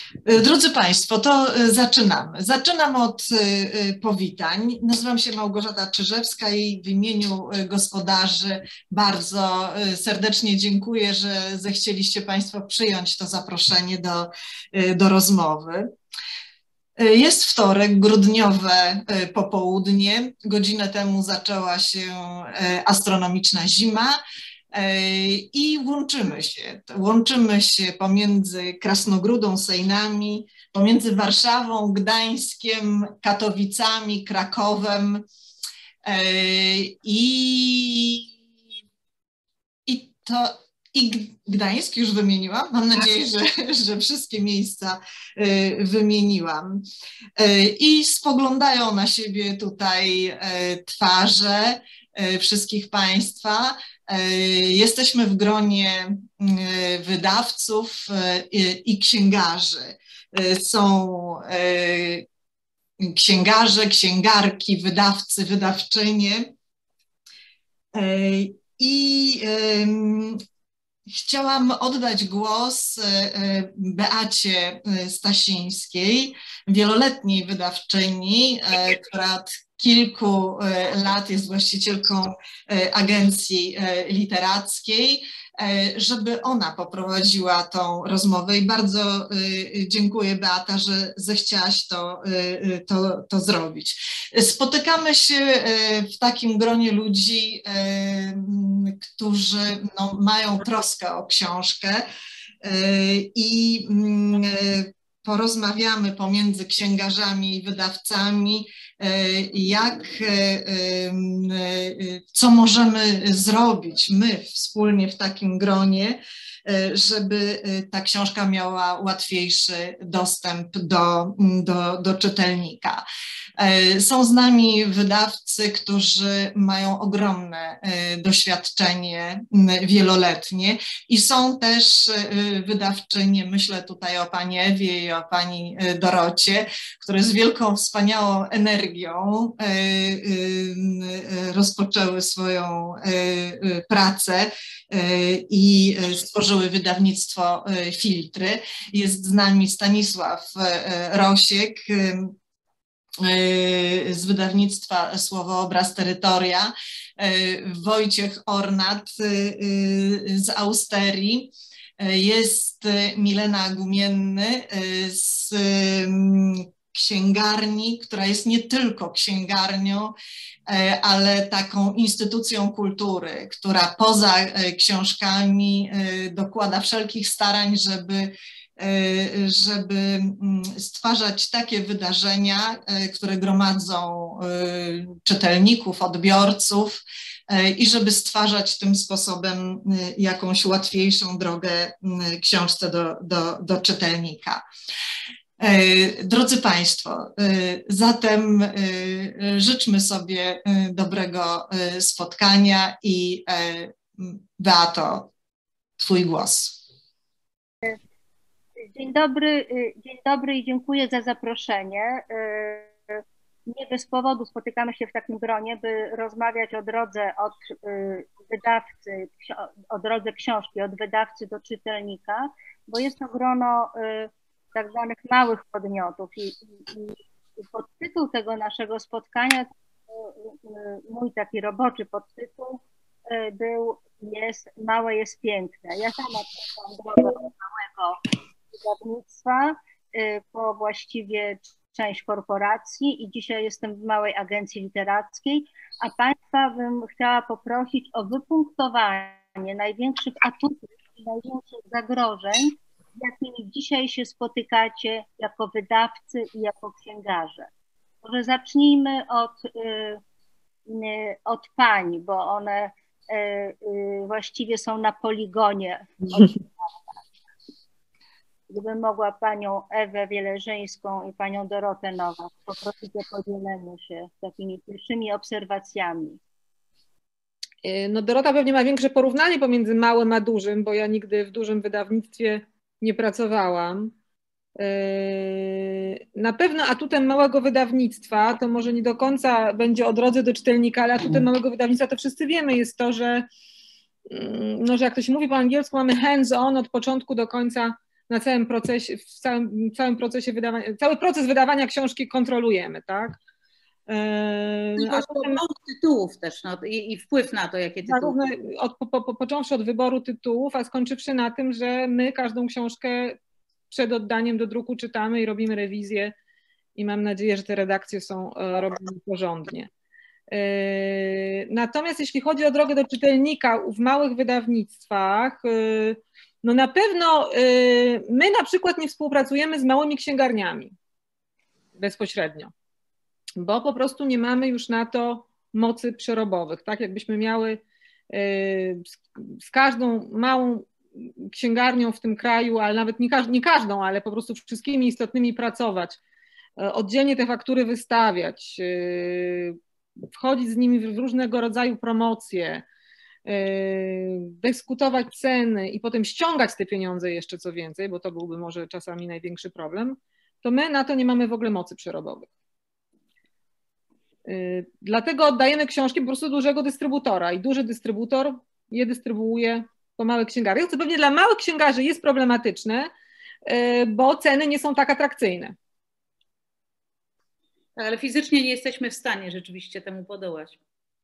Drodzy Państwo, to zaczynamy. Zaczynam od powitań. Nazywam się Małgorzata Czyżewska i w imieniu gospodarzy bardzo serdecznie dziękuję, że zechcieliście Państwo przyjąć to zaproszenie do rozmowy. Jest wtorek, grudniowe popołudnie. Godzinę temu zaczęła się astronomiczna zima. I łączymy się pomiędzy Krasnogródą, Sejnami, pomiędzy Warszawą, Gdańskiem, Katowicami, Krakowem i Gdańsk już wymieniłam. Mam nadzieję, że wszystkie miejsca wymieniłam. I spoglądają na siebie tutaj twarze wszystkich Państwa. Jesteśmy w gronie wydawców i księgarzy. Są księgarze, księgarki, wydawcy, wydawczynie. I chciałam oddać głos Beacie Stasińskiej, wieloletniej wydawczyni, która od kilku lat jest właścicielką agencji literackiej, żeby ona poprowadziła tą rozmowę i bardzo dziękuję, Beata, że zechciałaś to zrobić. Spotykamy się w takim gronie ludzi, którzy mają troskę o książkę i porozmawiamy pomiędzy księgarzami i wydawcami, co możemy zrobić my wspólnie w takim gronie, żeby ta książka miała łatwiejszy dostęp do czytelnika. Są z nami wydawcy, którzy mają ogromne doświadczenie wieloletnie i są też wydawczynie, myślę tutaj o pani Ewie i o pani Dorocie, które z wielką, wspaniałą energią rozpoczęły swoją pracę i stworzyły wydawnictwo Filtry. Jest z nami Stanisław Rosiek z wydawnictwa Słowoobraz Terytoria, Wojciech Ornat z Austerii, jest Milena Gumienny z księgarni, która jest nie tylko księgarnią, ale taką instytucją kultury, która poza książkami dokłada wszelkich starań, żeby stwarzać takie wydarzenia, które gromadzą czytelników, odbiorców i żeby stwarzać tym sposobem jakąś łatwiejszą drogę książce do czytelnika. Drodzy Państwo, zatem życzmy sobie dobrego spotkania i Beato, Twój głos. Dzień dobry i dziękuję za zaproszenie. Nie bez powodu spotykamy się w takim gronie, by rozmawiać o drodze od wydawcy, o drodze książki, od wydawcy do czytelnika, bo jest to grono tak zwanych małych podmiotów i podtytuł tego naszego spotkania, mój taki roboczy podtytuł Małe jest piękne. Ja sama przeszłam drogę od małego wydawnictwa po właściwie część korporacji i dzisiaj jestem w małej agencji literackiej, a Państwa bym chciała poprosić o wypunktowanie największych atutów i największych zagrożeń, z jakimi dzisiaj się spotykacie jako wydawcy i jako księgarze. Może zacznijmy od pań, bo one właściwie są na poligonie. Gdybym mogła panią Ewę Wieleżyńską i panią Dorotę Nowak poprosić o podzielenie się takimi pierwszymi obserwacjami. No Dorota pewnie ma większe porównanie pomiędzy małym a dużym, bo ja nigdy w dużym wydawnictwie nie pracowałam. Na pewno atutem małego wydawnictwa, to może nie do końca będzie o drodze do czytelnika, ale atutem małego wydawnictwa to wszyscy wiemy, jest to, że jak to się mówi po angielsku, mamy hands-on od początku do końca na całym procesie, całym procesie wydawania, cały proces wydawania książki kontrolujemy, tak? A potem tytułów też, no, i wpływ na to, jakie tytuły. Począwszy od wyboru tytułów, a skończywszy na tym, że my każdą książkę przed oddaniem do druku czytamy i robimy rewizję i mam nadzieję, że te redakcje są robione porządnie. Natomiast jeśli chodzi o drogę do czytelnika w małych wydawnictwach, no na pewno my na przykład nie współpracujemy z małymi księgarniami bezpośrednio, bo po prostu nie mamy już na to mocy przerobowych. Tak jakbyśmy miały z każdą małą księgarnią w tym kraju, ale nawet nie każdą, ale po prostu wszystkimi istotnymi pracować, oddzielnie te faktury wystawiać, wchodzić z nimi w różnego rodzaju promocje, dyskutować ceny i potem ściągać te pieniądze jeszcze co więcej, bo to byłby może czasami największy problem, to my na to nie mamy w ogóle mocy przerobowych. Dlatego oddajemy książki po prostu dużego dystrybutora i duży dystrybutor je dystrybuuje po małych księgarniach, co pewnie dla małych księgarzy jest problematyczne, bo ceny nie są tak atrakcyjne. Ale fizycznie nie jesteśmy w stanie rzeczywiście temu podołać.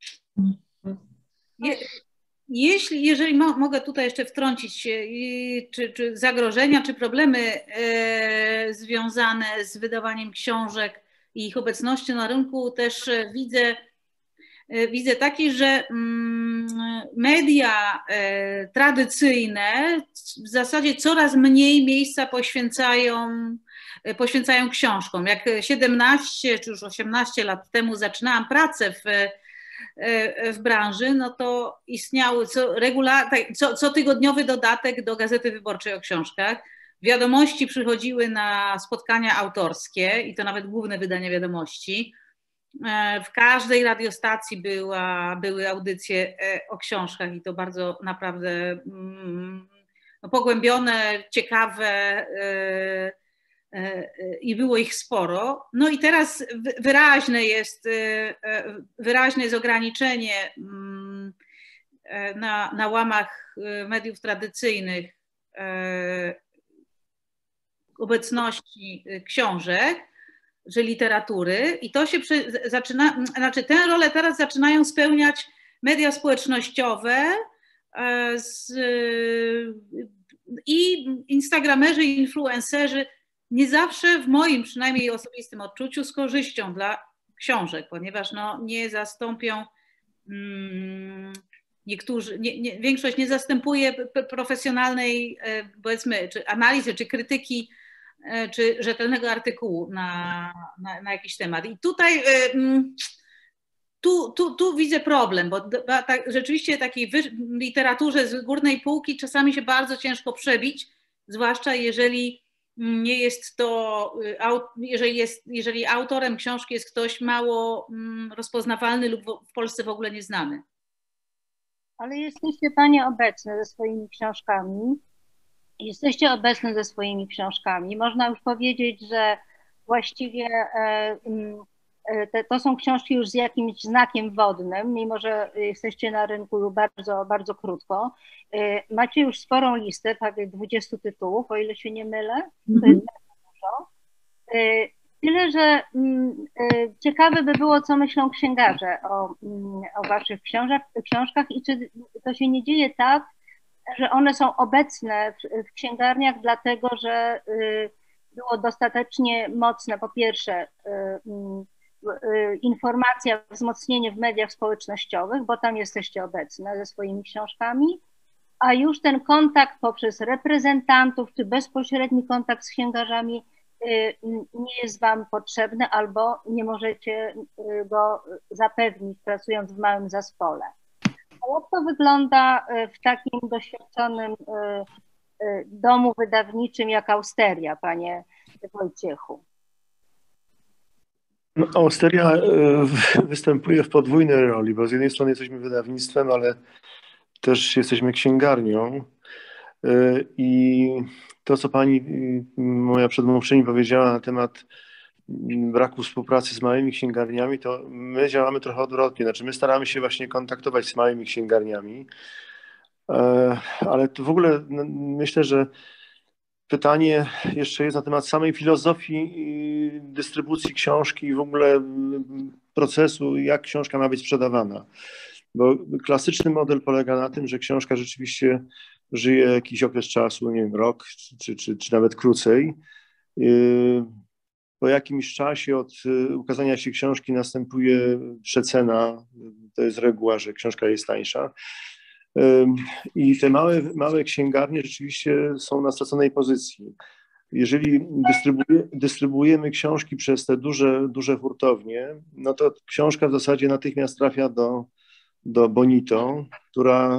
Jeżeli mogę tutaj jeszcze wtrącić, czy zagrożenia, czy problemy związane z wydawaniem książek i ich obecnością na rynku, też widzę taki, że media tradycyjne w zasadzie coraz mniej miejsca poświęcają książkom. Jak 17 czy już 18 lat temu zaczynałam pracę w branży, no to istniały cotygodniowy dodatek do Gazety Wyborczej o książkach. Wiadomości przychodziły na spotkania autorskie i to nawet główne wydania Wiadomości. W każdej radiostacji były audycje o książkach i to bardzo naprawdę pogłębione, ciekawe i było ich sporo. No i teraz wyraźne jest ograniczenie na łamach mediów tradycyjnych obecności książek, że literatury i to się zaczyna, znaczy tę rolę teraz zaczynają spełniać media społecznościowe i instagramerzy i influencerzy, nie zawsze w moim przynajmniej osobistym odczuciu z korzyścią dla książek, ponieważ no, nie zastąpią większość nie zastępuje profesjonalnej, powiedzmy, czy analizy, czy krytyki, czy rzetelnego artykułu na jakiś temat. I tutaj tu widzę problem, bo rzeczywiście takiej literaturze z górnej półki czasami się bardzo ciężko przebić, zwłaszcza jeżeli nie jest to, jeżeli autorem książki jest ktoś mało rozpoznawalny lub w Polsce w ogóle nieznany. Ale jesteście Panie obecne ze swoimi książkami. Jesteście obecne ze swoimi książkami. Można już powiedzieć, że właściwie to są książki już z jakimś znakiem wodnym, mimo że jesteście na rynku już bardzo, bardzo krótko. Macie już sporą listę, prawie 20 tytułów, o ile się nie mylę. To jest bardzo dużo. Tyle, że ciekawe by było, co myślą księgarze o waszych książkach i czy to się nie dzieje tak, że one są obecne w księgarniach dlatego, że było dostatecznie mocne, po pierwsze, informacja, wzmocnienie w mediach społecznościowych, bo tam jesteście obecne ze swoimi książkami, a już ten kontakt poprzez reprezentantów, czy bezpośredni kontakt z księgarzami nie jest wam potrzebny albo nie możecie go zapewnić, pracując w małym zespole. A jak to wygląda w takim doświadczonym domu wydawniczym jak Austeria, Panie Wojciechu? No, Austeria występuje w podwójnej roli, bo z jednej strony jesteśmy wydawnictwem, ale też jesteśmy księgarnią. I to, co moja przedmówczyni powiedziała na temat braku współpracy z małymi księgarniami, to my działamy trochę odwrotnie. Znaczy my staramy się właśnie kontaktować z małymi księgarniami, ale to w ogóle myślę, że pytanie jeszcze jest na temat samej filozofii dystrybucji książki i w ogóle procesu, jak książka ma być sprzedawana. Bo klasyczny model polega na tym, że książka rzeczywiście żyje jakiś okres czasu, nie wiem, rok czy nawet krócej. Po jakimś czasie od ukazania się książki następuje przecena. To jest reguła, że książka jest tańsza. I te małe księgarnie rzeczywiście są na straconej pozycji. Jeżeli dystrybuujemy książki przez te duże hurtownie, no to książka w zasadzie natychmiast trafia do Bonito, która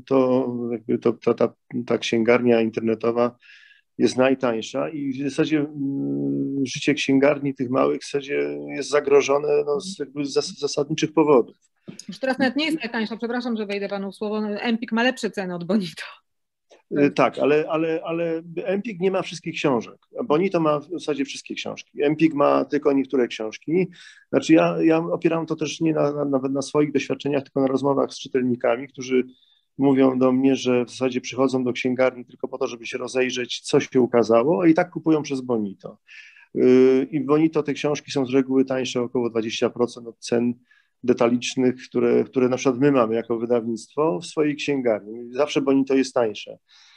ta księgarnia internetowa jest najtańsza i w zasadzie życie księgarni tych małych w zasadzie jest zagrożone z zasadniczych powodów. Już teraz nawet nie jest najtańsza, przepraszam, że wejdę panu w słowo, Empik ma lepsze ceny od Bonito. Tak, ale Empik nie ma wszystkich książek. Bonito ma w zasadzie wszystkie książki. Empik ma tylko niektóre książki. Znaczy ja opieram to też nie nawet na swoich doświadczeniach, tylko na rozmowach z czytelnikami, którzy mówią do mnie, że w zasadzie przychodzą do księgarni tylko po to, żeby się rozejrzeć, co się ukazało, a i tak kupują przez Bonito. I w Bonito te książki są z reguły tańsze około 20% od cen detalicznych, które na przykład my mamy jako wydawnictwo w swojej księgarni. Zawsze Bonito jest tańsze.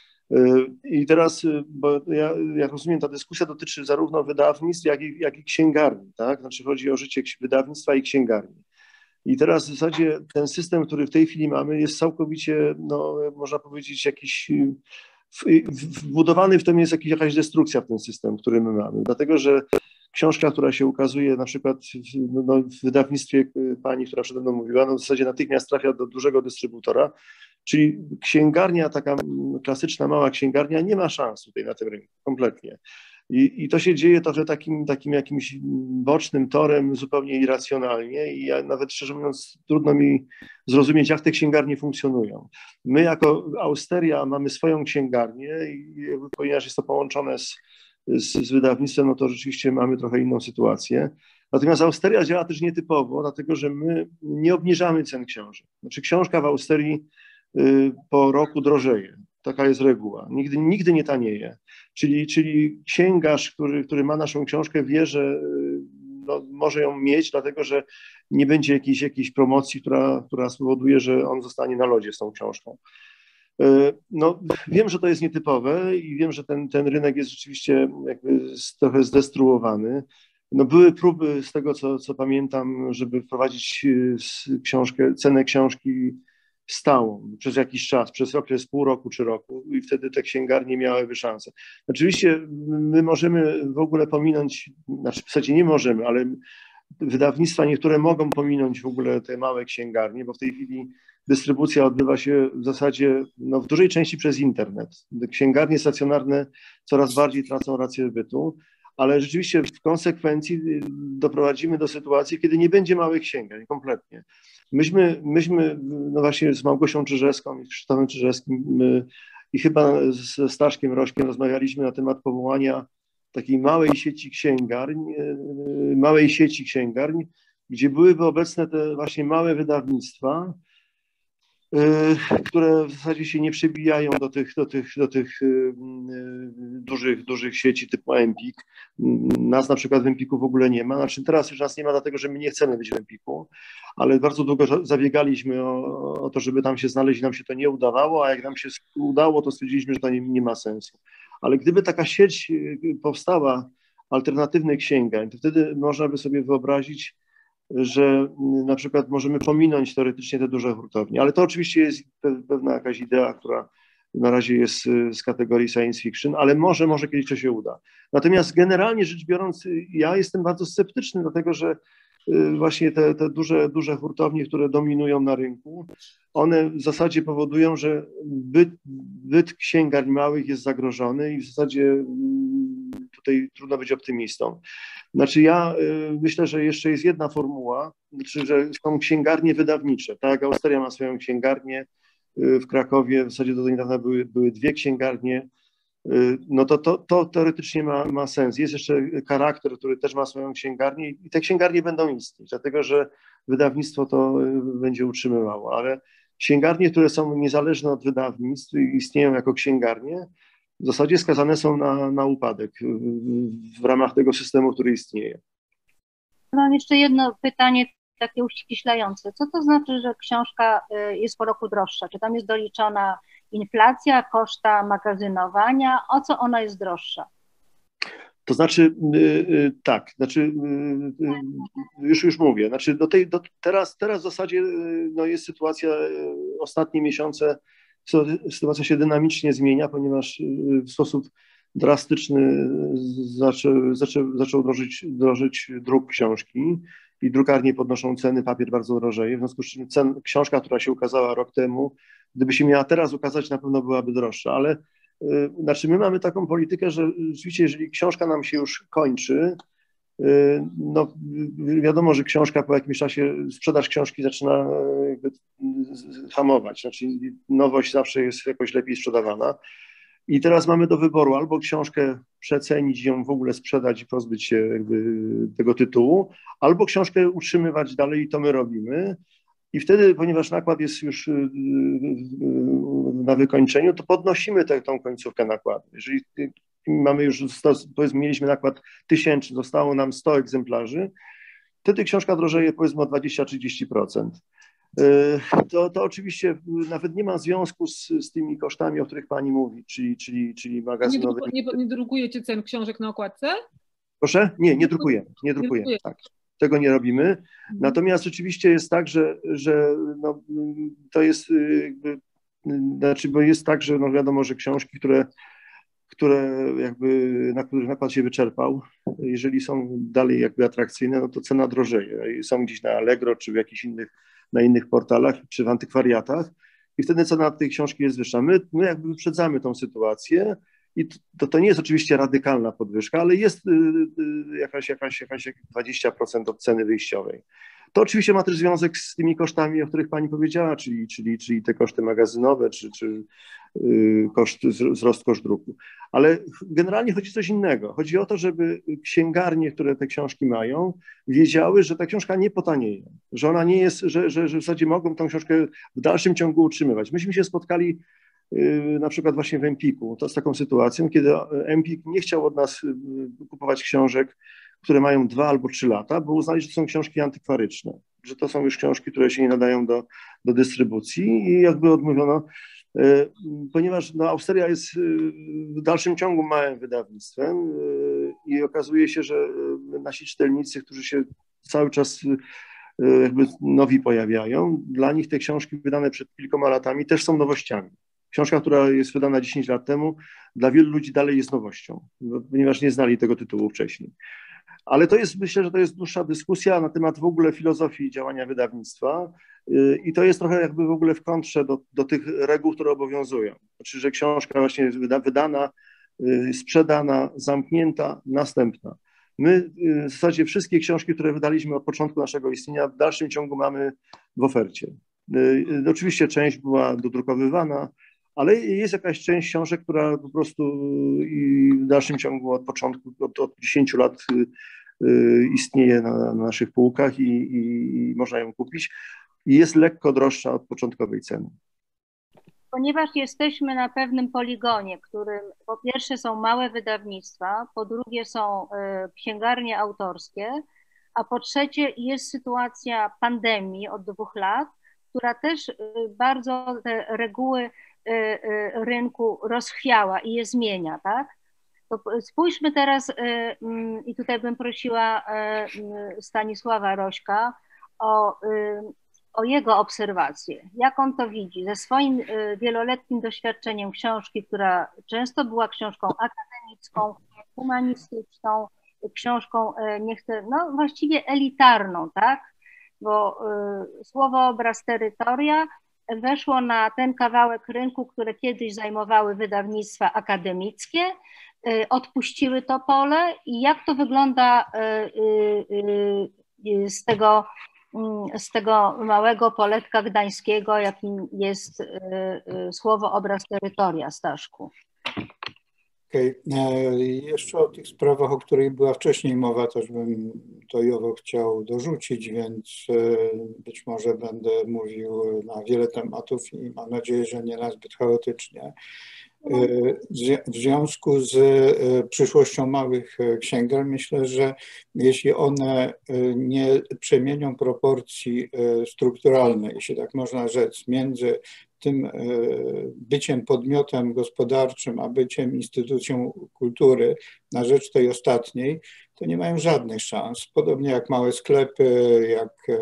I teraz, bo ja rozumiem, ta dyskusja dotyczy zarówno wydawnictw, jak i księgarni, tak? Znaczy chodzi o życie wydawnictwa i księgarni. I teraz w zasadzie ten system, który w tej chwili mamy, jest całkowicie, no, można powiedzieć, jakiś wbudowany w tym jest jakaś destrukcja w ten system, który my mamy. Dlatego, że książka, która się ukazuje na przykład w wydawnictwie pani, która przede mną mówiła, no w zasadzie natychmiast trafia do dużego dystrybutora, czyli księgarnia, taka klasyczna, mała księgarnia nie ma szans tutaj na tym rynku, kompletnie. I to się dzieje trochę takim jakimś bocznym torem, zupełnie irracjonalnie i ja nawet szczerze mówiąc trudno mi zrozumieć, jak te księgarnie funkcjonują. My jako Austeria mamy swoją księgarnię i ponieważ jest to połączone z wydawnictwem, no to rzeczywiście mamy trochę inną sytuację. Natomiast Austeria działa też nietypowo, dlatego że my nie obniżamy cen książek. Znaczy książka w Austerii po roku drożeje. Taka jest reguła. Nigdy nie tanieje. Czyli księgarz, który ma naszą książkę, wie, że no, może ją mieć, dlatego że nie będzie jakiejś promocji, która spowoduje, że on zostanie na lodzie z tą książką. No, wiem, że to jest nietypowe i wiem, że ten rynek jest rzeczywiście jakby trochę zdestruowany. No, były próby z tego, co pamiętam, żeby wprowadzić cenę książki stałą przez jakiś czas, przez okres pół roku czy roku i wtedy te księgarnie miałyby szansę. Oczywiście my możemy w ogóle pominąć, znaczy w zasadzie nie możemy, ale wydawnictwa niektóre mogą pominąć w ogóle te małe księgarnie, bo w tej chwili dystrybucja odbywa się w zasadzie no, w dużej części przez internet. Księgarnie stacjonarne coraz bardziej tracą rację bytu, ale rzeczywiście w konsekwencji doprowadzimy do sytuacji, kiedy nie będzie małych księgarni kompletnie. Myśmy no właśnie z Małgosią Czyżewską i z Krzysztofem Czyżewskim i chyba ze Staszkiem Rośkiem rozmawialiśmy na temat powołania takiej małej sieci księgarni, gdzie byłyby obecne te właśnie małe wydawnictwa, które w zasadzie się nie przebijają do tych dużych sieci typu Empik. Nas na przykład w Empiku w ogóle nie ma. Znaczy teraz już nas nie ma dlatego, że my nie chcemy być w Empiku, ale bardzo długo zabiegaliśmy o to, żeby tam się znaleźć i nam się to nie udawało, a jak nam się udało, to stwierdziliśmy, że to nie ma sensu. Ale gdyby taka sieć powstała, alternatywnych księgarni, to wtedy można by sobie wyobrazić, że na przykład możemy pominąć teoretycznie te duże hurtownie, ale to oczywiście jest pewna jakaś idea, która na razie jest z kategorii science fiction, ale może kiedyś to się uda. Natomiast generalnie rzecz biorąc, ja jestem bardzo sceptyczny, dlatego że właśnie te duże hurtownie, które dominują na rynku, one w zasadzie powodują, że byt księgarni małych jest zagrożony i w zasadzie tutaj trudno być optymistą. Znaczy ja myślę, że jeszcze jest jedna formuła, znaczy, że są księgarnie wydawnicze, tak? Austeria ma swoją księgarnię w Krakowie, w zasadzie do niedawna były dwie księgarnie, no to teoretycznie ma sens. Jest jeszcze Charakter, który też ma swoją księgarnię i te księgarnie będą istnieć, dlatego że wydawnictwo to będzie utrzymywało, ale księgarnie, które są niezależne od wydawnictw i istnieją jako księgarnie, w zasadzie skazane są na upadek w ramach tego systemu, który istnieje. Mam jeszcze jedno pytanie takie uściślające. Co to znaczy, że książka jest po roku droższa? Czy tam jest doliczona inflacja, koszta magazynowania? O co ona jest droższa? To znaczy, tak, znaczy, już mówię, znaczy teraz w zasadzie no jest sytuacja, ostatnie miesiące, sytuacja się dynamicznie zmienia, ponieważ w sposób drastyczny zaczął drożyć druk książki i drukarnie podnoszą ceny, papier bardzo drożeje, w związku z czym książka, która się ukazała rok temu, gdyby się miała teraz ukazać, na pewno byłaby droższa, ale znaczy my mamy taką politykę, że rzeczywiście jeżeli książka nam się już kończy, no wiadomo, że książka po jakimś czasie, sprzedaż książki zaczyna jakby hamować, znaczy nowość zawsze jest jakoś lepiej sprzedawana i teraz mamy do wyboru albo książkę przecenić, ją w ogóle sprzedać i pozbyć się jakby tego tytułu, albo książkę utrzymywać dalej i to my robimy. I wtedy, ponieważ nakład jest już na wykończeniu, to podnosimy tą końcówkę nakładu. Jeżeli mamy już, powiedzmy, mieliśmy nakład 1000, zostało nam 100 egzemplarzy, wtedy książka drożeje powiedzmy o 20-30%. To oczywiście nawet nie ma związku z tymi kosztami, o których pani mówi, czyli magazynowymi. Nie drukujecie cen książek na okładce? Proszę? Nie drukujemy. Tak. Tego nie robimy. Natomiast rzeczywiście jest tak, że no, to jest jakby, znaczy, bo jest tak, że no wiadomo, że książki, na których nakład się wyczerpał, jeżeli są dalej jakby atrakcyjne, no to cena drożeje. Są gdzieś na Allegro, czy w jakichś innych portalach, czy w antykwariatach i wtedy cena tej książki jest wyższa. My jakby wyprzedzamy tą sytuację i to nie jest oczywiście radykalna podwyżka, ale jest jakaś 20% od ceny wyjściowej. To oczywiście ma też związek z tymi kosztami, o których pani powiedziała, czyli te koszty magazynowe, czy wzrost koszt druku. Ale generalnie chodzi o coś innego. Chodzi o to, żeby księgarnie, które te książki mają, wiedziały, że ta książka nie potanieje, że ona nie jest, że w zasadzie mogą tą książkę w dalszym ciągu utrzymywać. Myśmy się spotkali na przykład właśnie w Empiku, to z taką sytuacją, kiedy Empik nie chciał od nas kupować książek, które mają 2 albo 3 lata, bo uznali, że to są książki antykwaryczne, że to są już książki, które się nie nadają do dystrybucji i jakby odmówiono, ponieważ no, Austeria jest w dalszym ciągu małym wydawnictwem i okazuje się, że nasi czytelnicy, którzy się cały czas jakby nowi pojawiają, dla nich te książki wydane przed kilkoma latami też są nowościami. Książka, która jest wydana 10 lat temu, dla wielu ludzi dalej jest nowością, ponieważ nie znali tego tytułu wcześniej. Ale myślę, że to jest dłuższa dyskusja na temat w ogóle filozofii działania wydawnictwa i to jest trochę jakby w ogóle w kontrze do tych reguł, które obowiązują. Znaczy, że książka właśnie jest wydana, sprzedana, zamknięta, następna. My w zasadzie wszystkie książki, które wydaliśmy od początku naszego istnienia, w dalszym ciągu mamy w ofercie. Oczywiście część była dodrukowywana, ale jest jakaś część książek, która po prostu w dalszym ciągu od początku, od 10 lat istnieje na naszych półkach i można ją kupić i jest lekko droższa od początkowej ceny. Ponieważ jesteśmy na pewnym poligonie, którym po pierwsze są małe wydawnictwa, po drugie są księgarnie autorskie, a po trzecie jest sytuacja pandemii od 2 lat, która też bardzo te reguły rynku rozchwiała i je zmienia, tak? To spójrzmy teraz, i tutaj bym prosiła Stanisława Rośka o jego obserwacje. Jak on to widzi? Ze swoim wieloletnim doświadczeniem książki, która często była książką akademicką, humanistyczną, książką, no właściwie elitarną, tak? Bo słowo obraz terytoria weszło na ten kawałek rynku, które kiedyś zajmowały wydawnictwa akademickie, odpuściły to pole i jak to wygląda z tego małego poletka gdańskiego, jakim jest słowo obraz terytoria, Staszku? Okej. Jeszcze o tych sprawach, o których była wcześniej mowa, też bym to i owo chciał dorzucić, więc być może będę mówił na wiele tematów i mam nadzieję, że nie nazbyt chaotycznie. W związku z przyszłością małych księgarni myślę, że jeśli one nie przemienią proporcji strukturalnej, jeśli tak można rzec, między tym byciem podmiotem gospodarczym, a byciem instytucją kultury na rzecz tej ostatniej, to nie mają żadnych szans. Podobnie jak małe sklepy, jak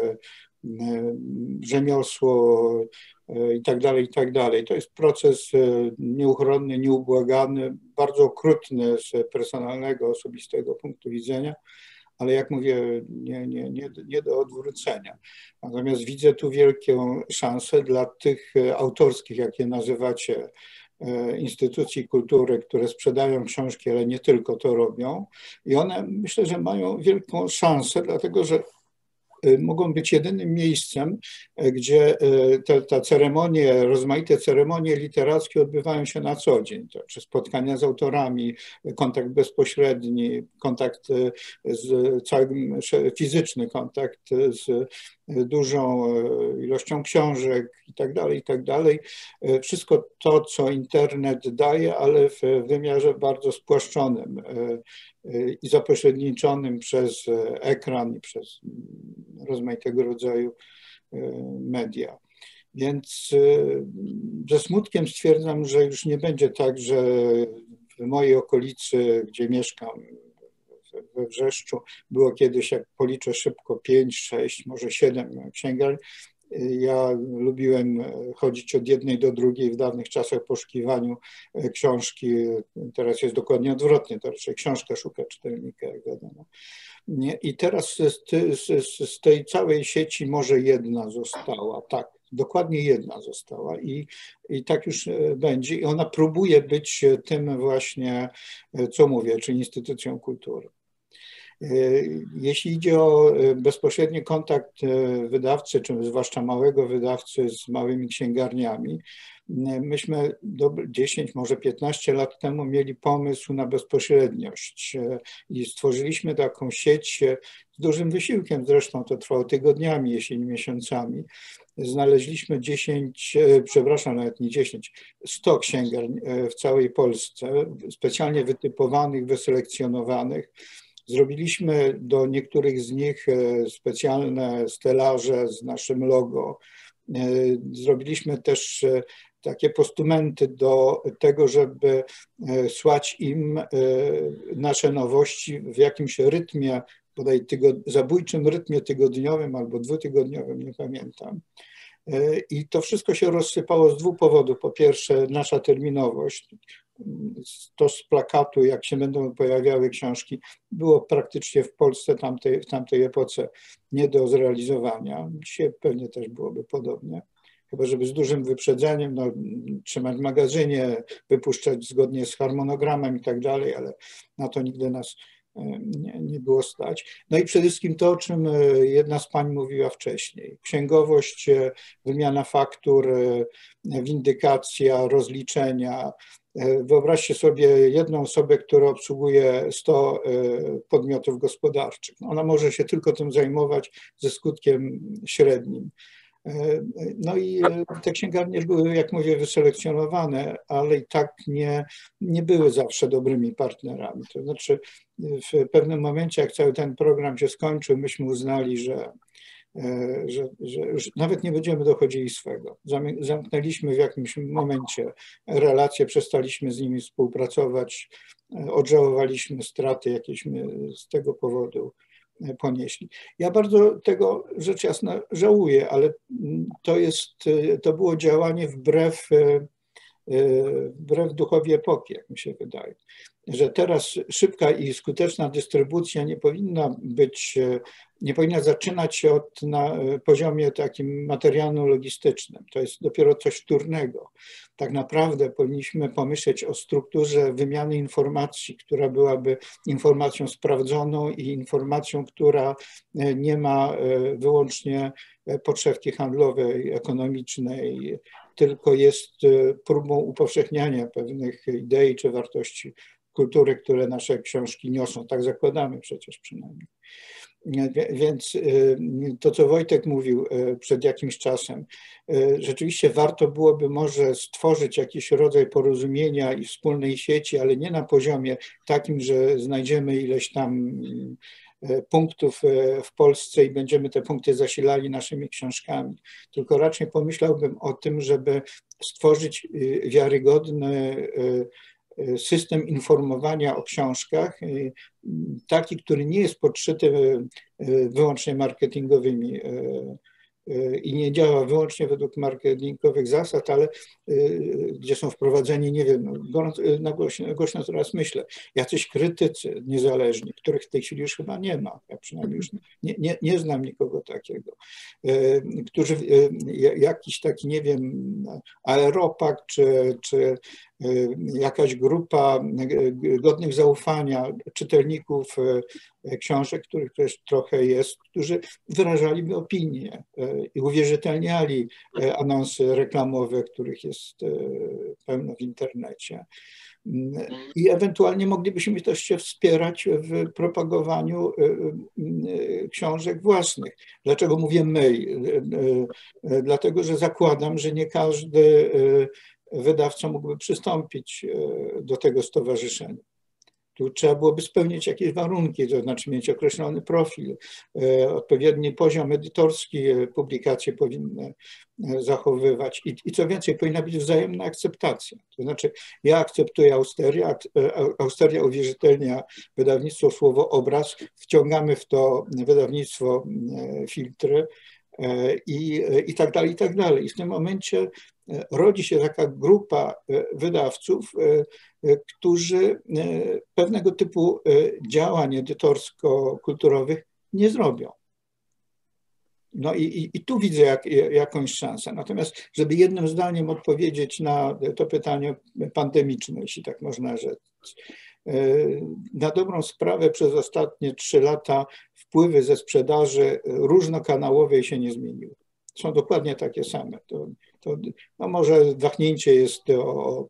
rzemiosło i tak dalej, i tak dalej. To jest proces nieuchronny, nieubłagany, bardzo okrutny z personalnego, osobistego punktu widzenia, ale jak mówię, nie do odwrócenia. Natomiast widzę tu wielką szansę dla tych autorskich, jak je nazywacie, instytucji kultury, które sprzedają książki, ale nie tylko to robią. I one myślę, że mają wielką szansę, dlatego że mogą być jedynym miejscem, gdzie te ceremonie, rozmaite ceremonie literackie odbywają się na co dzień. To czy spotkania z autorami, kontakt bezpośredni, kontakt z całym, fizyczny kontakt z dużą ilością książek i tak dalej. Wszystko to, co internet daje, ale w wymiarze bardzo spłaszczonym i zapośredniczonym przez ekran i przez rozmaitego rodzaju media. Więc ze smutkiem stwierdzam, że już nie będzie tak, że w mojej okolicy, gdzie mieszkam, we Wrzeszczu, było kiedyś, jak policzę szybko, 5, 6, może 7 księgarni. Ja lubiłem chodzić od jednej do drugiej w dawnych czasach w poszukiwaniu książki. Teraz jest dokładnie odwrotnie, to raczej książka szuka czytelnika, jak wiadomo. I teraz z tej całej sieci może jedna została, tak, dokładnie jedna została i tak już będzie. I ona próbuje być tym właśnie, co mówię, czyli instytucją kultury. Jeśli idzie o bezpośredni kontakt wydawcy, czy zwłaszcza małego wydawcy z małymi księgarniami, myśmy 10, może 15 lat temu mieli pomysł na bezpośredniość i stworzyliśmy taką sieć z dużym wysiłkiem, zresztą to trwało tygodniami, jeśli nie miesiącami. Znaleźliśmy 100 księgarni w całej Polsce, specjalnie wytypowanych, wyselekcjonowanych. Zrobiliśmy do niektórych z nich specjalne stelaże z naszym logo. Zrobiliśmy też takie postumenty do tego, żeby słać im nasze nowości w jakimś rytmie, bodaj zabójczym rytmie tygodniowym albo dwutygodniowym, nie pamiętam. I to wszystko się rozsypało z 2 powodów. Po pierwsze, nasza terminowość. To z plakatu, jak się będą pojawiały książki, było praktycznie w Polsce w tamtej epoce nie do zrealizowania. Dzisiaj pewnie też byłoby podobnie. Chyba żeby z dużym wyprzedzeniem, trzymać w magazynie, wypuszczać zgodnie z harmonogramem i tak dalej, ale na to nigdy nas nie było stać. No i przede wszystkim to, o czym jedna z pań mówiła wcześniej. Księgowość, wymiana faktur, windykacja, rozliczenia. Wyobraźcie sobie jedną osobę, która obsługuje 100 podmiotów gospodarczych. Ona może się tylko tym zajmować ze skutkiem średnim. No i te księgarnie były, jak mówię, wyselekcjonowane, ale i tak nie były zawsze dobrymi partnerami. To znaczy w pewnym momencie, jak cały ten program się skończył, myśmy uznali, że już nawet nie będziemy dochodzili swego. Zamknęliśmy w jakimś momencie relacje, przestaliśmy z nimi współpracować, odżałowaliśmy straty, jakieśmy z tego powodu ponieśli. Ja bardzo tego rzecz jasna żałuję, ale to było działanie wbrew duchowi epoki, jak mi się wydaje. Że teraz szybka i skuteczna dystrybucja nie powinna zaczynać się na poziomie takim materialno-logistycznym. To jest dopiero coś wtórnego. Tak naprawdę powinniśmy pomyśleć o strukturze wymiany informacji, która byłaby informacją sprawdzoną i informacją, która nie ma wyłącznie podszewki handlowej, ekonomicznej, tylko jest próbą upowszechniania pewnych idei czy wartości kultury, które nasze książki niosą. Tak zakładamy przecież przynajmniej. Więc to, co Wojtek mówił przed jakimś czasem, rzeczywiście warto byłoby może stworzyć jakiś rodzaj porozumienia i wspólnej sieci, ale nie na poziomie takim, że znajdziemy ileś tam punktów w Polsce i będziemy te punkty zasilali naszymi książkami, tylko raczej pomyślałbym o tym, żeby stworzyć wiarygodny system informowania o książkach, taki, który nie jest podszyty wyłącznie marketingowymi i nie działa wyłącznie według marketingowych zasad, ale gdzie są wprowadzeni, nie wiem, głośno teraz myślę, jacyś krytycy niezależni, których w tej chwili już chyba nie ma, ja przynajmniej już nie znam nikogo takiego, którzy jakiś taki, nie wiem, Aeropak czy jakaś grupa godnych zaufania czytelników książek, których też trochę jest, którzy wyrażaliby opinie i uwierzytelniali anonsy reklamowe, których jest pełno w internecie. I ewentualnie moglibyśmy też się wspierać w propagowaniu książek własnych. Dlaczego mówię my? Dlatego, że zakładam, że nie każdy wydawca mógłby przystąpić do tego stowarzyszenia. Tu trzeba byłoby spełnić jakieś warunki, to znaczy mieć określony profil, odpowiedni poziom edytorski publikacje powinny zachowywać i co więcej, powinna być wzajemna akceptacja. To znaczy ja akceptuję Austerię, Austeria uwierzytelnia wydawnictwo Słowo Obraz, wciągamy w to wydawnictwo Filtry i tak dalej, i tak dalej. I w tym momencie rodzi się taka grupa wydawców, którzy pewnego typu działań edytorsko-kulturowych nie zrobią. No i tu widzę jakąś szansę. Natomiast, żeby jednym zdaniem odpowiedzieć na to pytanie pandemiczne, jeśli tak można rzec, na dobrą sprawę przez ostatnie 3 lata wpływy ze sprzedaży różnokanałowej się nie zmieniły. Są dokładnie takie same. No może wahnięcie jest o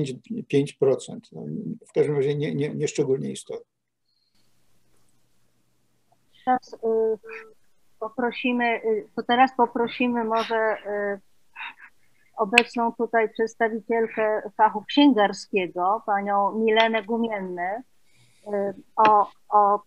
5%. No, w każdym razie nie szczególnie istotne. Teraz poprosimy może obecną tutaj przedstawicielkę fachu księgarskiego, panią Milenę Gumiennę, o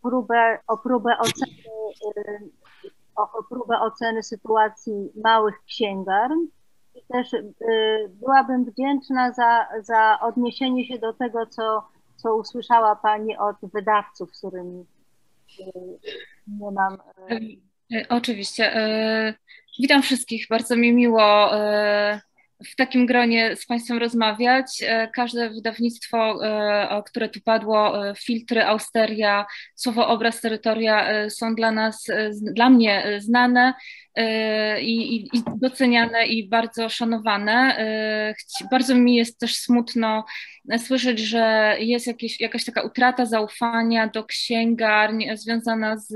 próbę oceny sytuacji małych księgarni i też byłabym wdzięczna za odniesienie się do tego, co usłyszała pani od wydawców, z którymi nie mam... Oczywiście. Witam wszystkich. Bardzo mi miło w takim gronie z Państwem rozmawiać. Każde wydawnictwo, które tu padło, Filtry, Austeria, Słowo Obraz, Terytoria są dla mnie znane i doceniane i bardzo szanowane. Bardzo mi jest też smutno słyszeć, że jest jakaś taka utrata zaufania do księgarni związana z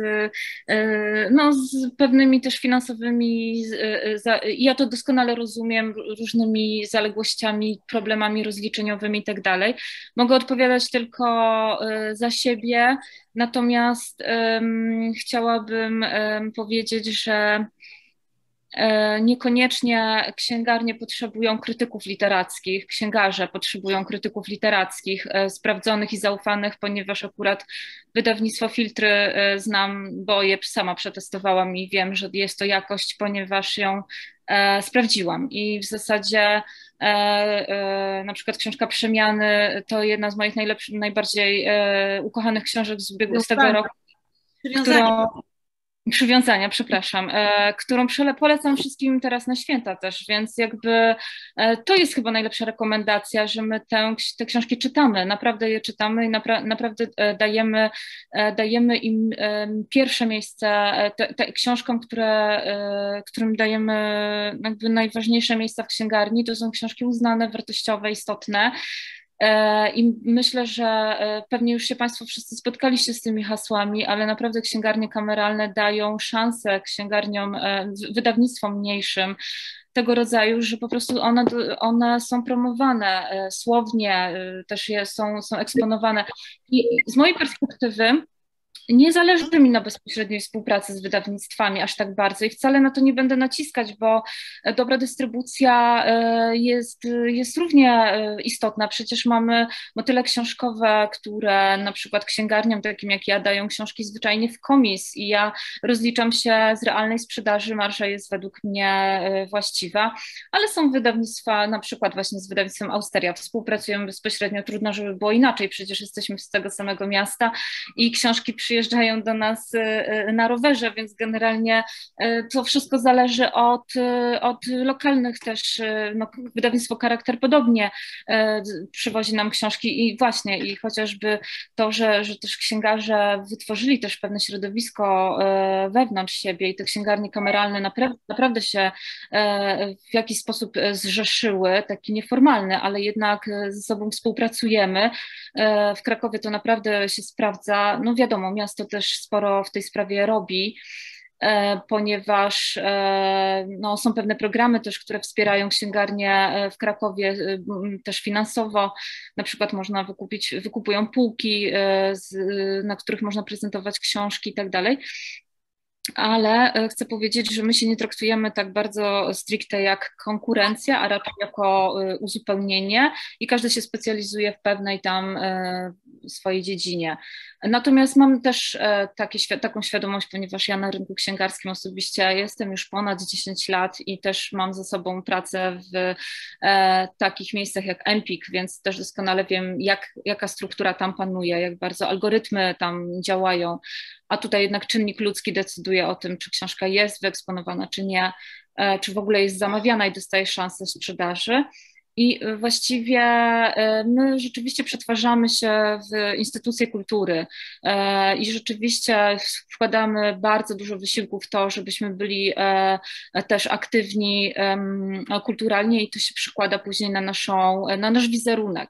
pewnymi też finansowymi, ja to doskonale rozumiem, różnymi zaległościami, problemami rozliczeniowymi i tak dalej. Mogę odpowiadać tylko za siebie, natomiast chciałabym powiedzieć, że niekoniecznie księgarnie potrzebują krytyków literackich, księgarze potrzebują krytyków literackich, sprawdzonych i zaufanych, ponieważ akurat wydawnictwo Filtry znam, bo je sama przetestowałam i wiem, że jest to jakość, ponieważ ją sprawdziłam i w zasadzie na przykład książka Przemiany to jedna z moich najbardziej ukochanych książek z tego roku, Przywiązania, przepraszam, którą polecam wszystkim teraz na święta też, więc jakby to jest chyba najlepsza rekomendacja, że my te książki czytamy, naprawdę je czytamy i naprawdę dajemy im pierwsze miejsce, książkom, którym dajemy jakby najważniejsze miejsca w księgarni, to są książki uznane, wartościowe, istotne. I myślę, że pewnie już się Państwo wszyscy spotkaliście z tymi hasłami, ale naprawdę księgarnie kameralne dają szansę księgarniom, wydawnictwom mniejszym tego rodzaju, że po prostu one są promowane słownie, też są eksponowane. I z mojej perspektywy nie zależy mi na bezpośredniej współpracy z wydawnictwami aż tak bardzo i wcale na to nie będę naciskać, bo dobra dystrybucja jest równie istotna. Przecież mamy motyle książkowe, które na przykład księgarniom takim jak ja dają książki zwyczajnie w komis i ja rozliczam się z realnej sprzedaży, marsza jest według mnie właściwa, ale są wydawnictwa, na przykład właśnie z wydawnictwem Austeria, współpracujemy bezpośrednio, trudno, żeby było inaczej, przecież jesteśmy z tego samego miasta i książki przyjeżdżają do nas na rowerze, więc generalnie to wszystko zależy od lokalnych też, no, wydawnictwo Charakter podobnie przywozi nam książki i właśnie i chociażby to, że też księgarze wytworzyli też pewne środowisko wewnątrz siebie i te księgarnie kameralne naprawdę się w jakiś sposób zrzeszyły, taki nieformalny, ale jednak ze sobą współpracujemy. W Krakowie to naprawdę się sprawdza, no wiadomo, miasto też sporo w tej sprawie robi, ponieważ no, są pewne programy też, które wspierają księgarnie w Krakowie też finansowo. Na przykład można wykupują półki, na których można prezentować książki i tak dalej. Ale chcę powiedzieć, że my się nie traktujemy tak bardzo stricte jak konkurencja, a raczej jako uzupełnienie i każdy się specjalizuje w pewnej tam swojej dziedzinie. Natomiast mam też taką świadomość, ponieważ ja na rynku księgarskim osobiście jestem już ponad 10 lat i też mam za sobą pracę w takich miejscach jak Empik, więc też doskonale wiem, jaka struktura tam panuje, jak bardzo algorytmy tam działają, a tutaj jednak czynnik ludzki decyduje o tym, czy książka jest wyeksponowana, czy nie, czy w ogóle jest zamawiana i dostaje szansę sprzedaży. I właściwie my rzeczywiście przetwarzamy się w instytucje kultury i rzeczywiście wkładamy bardzo dużo wysiłku w to, żebyśmy byli też aktywni kulturalnie i to się przekłada później na nasz wizerunek,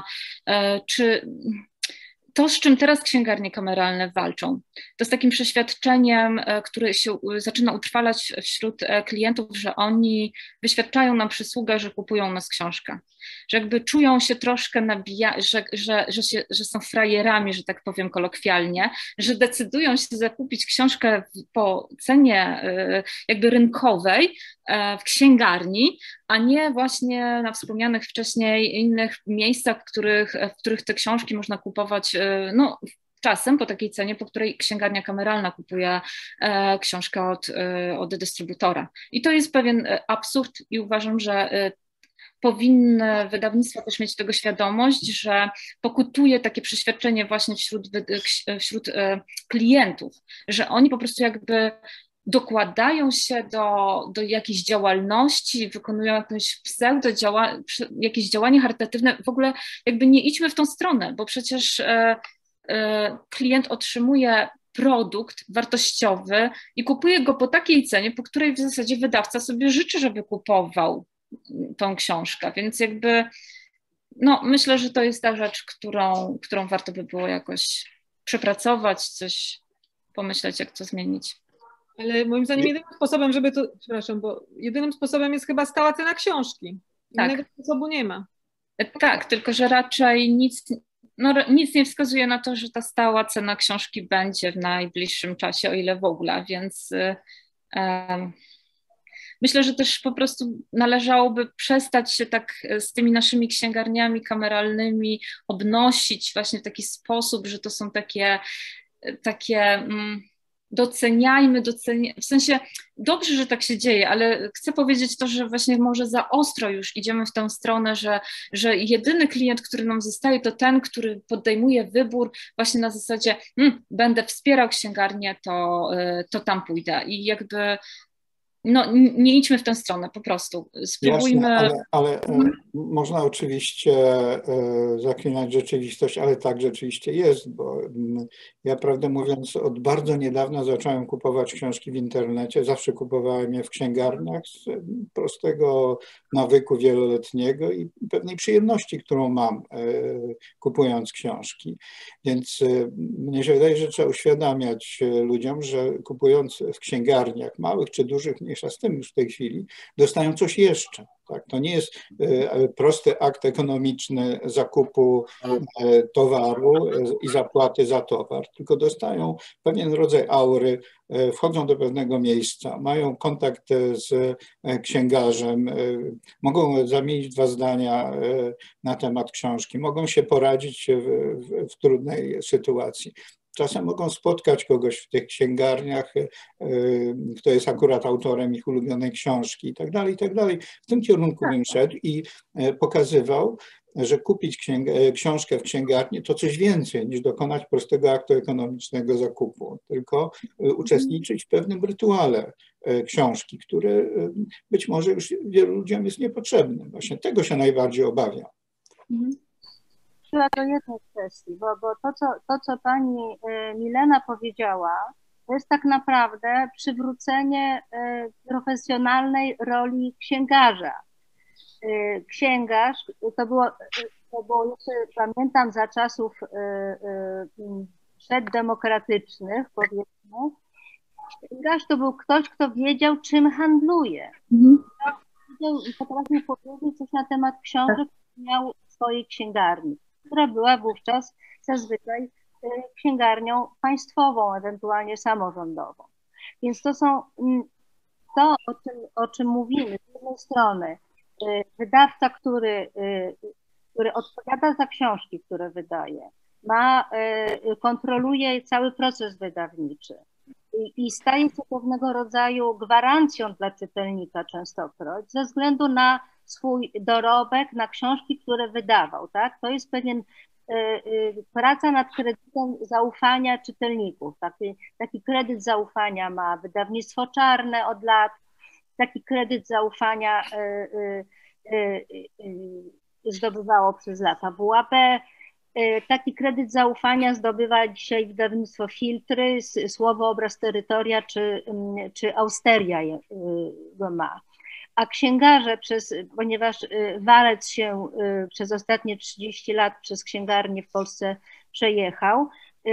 to, z czym teraz księgarnie kameralne walczą, to z takim przeświadczeniem, które się zaczyna utrwalać wśród klientów, że oni wyświadczają nam przysługę, że kupują u nas książkę. Że jakby czują się troszkę że są frajerami, że tak powiem kolokwialnie, że decydują się zakupić książkę po cenie jakby rynkowej w księgarni, a nie właśnie na wspomnianych wcześniej innych miejscach, w których te książki można kupować no, czasem po takiej cenie, po której księgarnia kameralna kupuje książkę od dystrybutora. I to jest pewien absurd i uważam, że powinny wydawnictwa też mieć tego świadomość, że pokutuje takie przeświadczenie właśnie wśród klientów, że oni po prostu jakby dokładają się do jakiejś działalności, wykonują jakieś jakieś działanie charytatywne. W ogóle jakby nie idźmy w tą stronę, bo przecież klient otrzymuje produkt wartościowy i kupuje go po takiej cenie, po której w zasadzie wydawca sobie życzy, żeby kupował tą książkę, więc jakby no, myślę, że to jest ta rzecz, którą warto by było jakoś przepracować, coś pomyśleć, jak to zmienić. Ale moim zdaniem jedynym sposobem jest chyba stała cena książki. Innego sposobu nie ma. Tak, tylko że raczej nic nie wskazuje na to, że ta stała cena książki będzie w najbliższym czasie, o ile w ogóle, więc myślę, że też po prostu należałoby przestać się tak z tymi naszymi księgarniami kameralnymi obnosić właśnie w taki sposób, że to są takie doceniajmy, w sensie dobrze, że tak się dzieje, ale chcę powiedzieć to, że właśnie może za ostro już idziemy w tę stronę, że jedyny klient, który nam zostaje, to ten, który podejmuje wybór właśnie na zasadzie będę wspierał księgarnię, to tam pójdę i jakby no, nie idźmy w tę stronę, po prostu. Spróbujmy. Jasne, ale można oczywiście zaklinać rzeczywistość, ale tak rzeczywiście jest, bo ja prawdę mówiąc od bardzo niedawna zacząłem kupować książki w internecie. Zawsze kupowałem je w księgarniach z prostego nawyku wieloletniego i pewnej przyjemności, którą mam kupując książki. Więc mnie się wydaje, że trzeba uświadamiać ludziom, że kupując w księgarniach małych czy dużych, mniejsza z tym już w tej chwili, dostają coś jeszcze. Tak? To nie jest prosty akt ekonomiczny zakupu towaru i zapłaty za towar, tylko dostają pewien rodzaj aury, wchodzą do pewnego miejsca, mają kontakt z księgarzem, mogą zamienić 2 zdania na temat książki, mogą się poradzić w trudnej sytuacji. Czasem mogą spotkać kogoś w tych księgarniach, kto jest akurat autorem ich ulubionej książki i tak dalej, i tak dalej. W tym kierunku bym szedł i pokazywał, że kupić książkę w księgarni to coś więcej niż dokonać prostego aktu ekonomicznego zakupu, tylko uczestniczyć w pewnym rytuale książki, który być może już wielu ludziom jest niepotrzebny. Właśnie tego się najbardziej obawiam. Do jednej kwestii, bo to, co pani Milena powiedziała, to jest tak naprawdę przywrócenie profesjonalnej roli księgarza. Księgarz, to było jeszcze pamiętam za czasów przeddemokratycznych, powiedzmy, księgarz to był ktoś, kto wiedział, czym handluje. Potrafił powiedzieć coś na temat książek, które miał w swojej księgarni, która była wówczas zazwyczaj księgarnią państwową, ewentualnie samorządową. Więc to są to, o czym mówimy. Z jednej strony wydawca, który odpowiada za książki, które wydaje, kontroluje cały proces wydawniczy i staje się pewnego rodzaju gwarancją dla czytelnika częstokroć ze względu na swój dorobek, na książki, które wydawał. Tak? To jest pewien praca nad kredytem zaufania czytelników. Taki kredyt zaufania ma Wydawnictwo Czarne od lat, taki kredyt zaufania zdobywało przez lata WAB. Taki kredyt zaufania zdobywa dzisiaj wydawnictwo Filtry, Słowo, Obraz, Terytoria czy Austeria go ma. A księgarze, ponieważ walec się przez ostatnie 30 lat przez księgarnię w Polsce przejechał,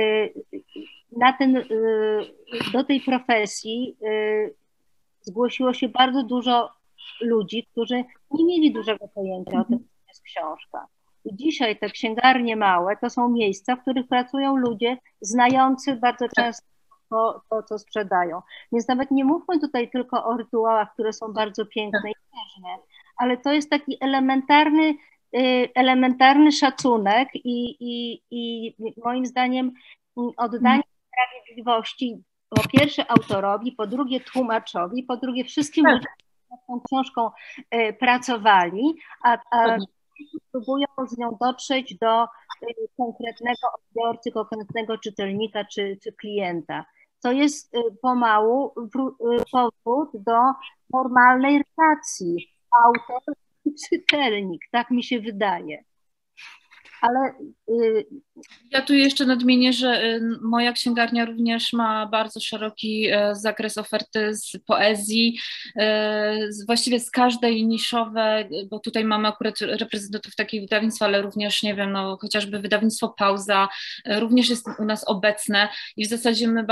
do tej profesji zgłosiło się bardzo dużo ludzi, którzy nie mieli dużego pojęcia o tym, co jest książka. I dzisiaj te księgarnie małe to są miejsca, w których pracują ludzie znający bardzo często to, co sprzedają. Więc nawet nie mówmy tutaj tylko o rytuałach, które są bardzo piękne i ważne, ale to jest taki elementarny szacunek i moim zdaniem oddanie sprawiedliwości po pierwsze autorowi, po drugie tłumaczowi, po drugie wszystkim ludziom, którzy nad tą książką pracowali, a próbują z nią dotrzeć do konkretnego odbiorcy, konkretnego czytelnika czy klienta. To jest pomału powód do normalnej relacji autor i czytelnik, tak mi się wydaje. Ale ja tu jeszcze nadmienię, że moja księgarnia również ma bardzo szeroki zakres oferty z poezji, właściwie z każdej niszowej, bo tutaj mamy akurat reprezentantów takich wydawnictw, ale również, nie wiem, no, chociażby wydawnictwo Pauza również jest u nas obecne i w zasadzie my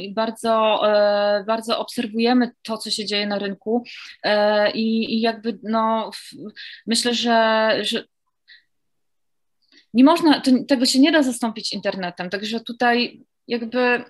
bardzo obserwujemy to, co się dzieje na rynku i jakby no myślę, że nie można, tego się nie da zastąpić internetem, także tutaj jakby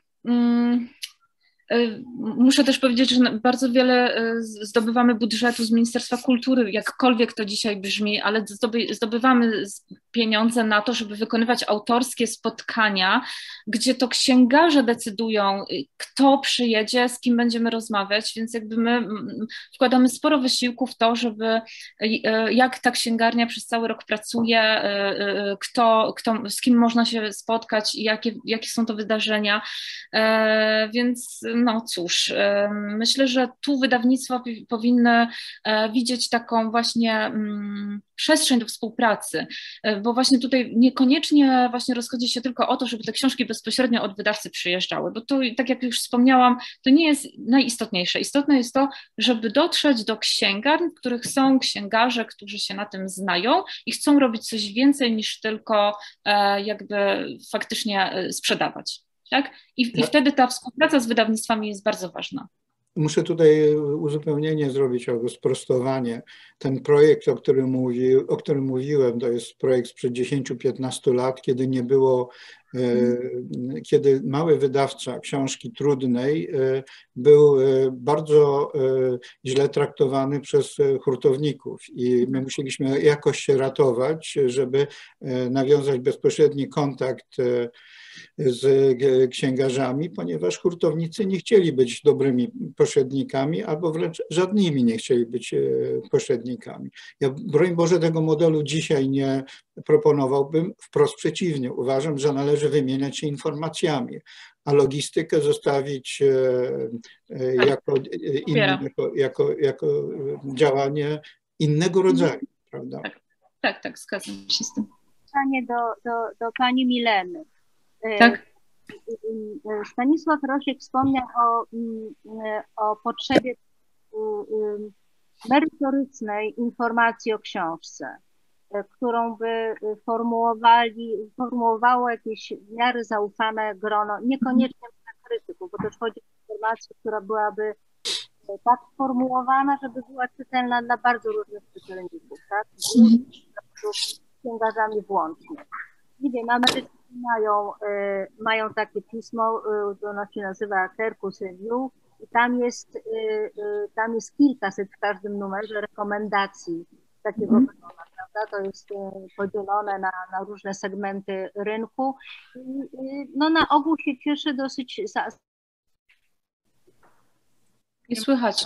muszę też powiedzieć, że bardzo wiele zdobywamy budżetu z Ministerstwa Kultury, jakkolwiek to dzisiaj brzmi, ale zdobywamy pieniądze na to, żeby wykonywać autorskie spotkania, gdzie to księgarze decydują, kto przyjedzie, z kim będziemy rozmawiać, więc jakby my wkładamy sporo wysiłku w to, żeby jak ta księgarnia przez cały rok pracuje, z kim można się spotkać i jakie są to wydarzenia, więc no cóż, myślę, że tu wydawnictwa powinny widzieć taką właśnie przestrzeń do współpracy, bo właśnie tutaj niekoniecznie właśnie rozchodzi się tylko o to, żeby te książki bezpośrednio od wydawcy przyjeżdżały, bo to, tak jak już wspomniałam, to nie jest najistotniejsze. Istotne jest to, żeby dotrzeć do księgarni, w których są księgarze, którzy się na tym znają i chcą robić coś więcej niż tylko jakby faktycznie sprzedawać. Tak? I wtedy ta współpraca z wydawnictwami jest bardzo ważna. muszę tutaj uzupełnienie zrobić albo sprostowanie. Ten projekt, o którym mówiłem, to jest projekt sprzed 10-15 lat, kiedy nie było, kiedy mały wydawca książki trudnej był bardzo źle traktowany przez hurtowników i my musieliśmy jakoś się ratować, żeby nawiązać bezpośredni kontakt z księgarzami, ponieważ hurtownicy nie chcieli być dobrymi pośrednikami albo wręcz żadnymi nie chcieli być pośrednikami. Ja, broń Boże, tego modelu dzisiaj nie proponowałbym, wprost przeciwnie. Uważam, że należy wymieniać się informacjami, a logistykę zostawić jako działanie innego rodzaju, prawda? Tak, zgadzam się z tym. Pytanie do pani Mileny. Tak. Stanisław Rosiek wspomniał o potrzebie merytorycznej informacji o książce, którą by formułowało jakieś w miarę zaufane grono, niekoniecznie krytyków, bo też chodzi o informację, która byłaby tak sformułowana, żeby była czytelna dla bardzo różnych czytelników, tak? Z księgarzami włącznie. Nie wiem, Amerykanie mają takie pismo, ono się nazywa Kirkus Review i tam jest kilkaset w każdym numerze rekomendacji takiego wydania, prawda? To jest podzielone na różne segmenty rynku. No na ogół się cieszy dosyć... I słychać.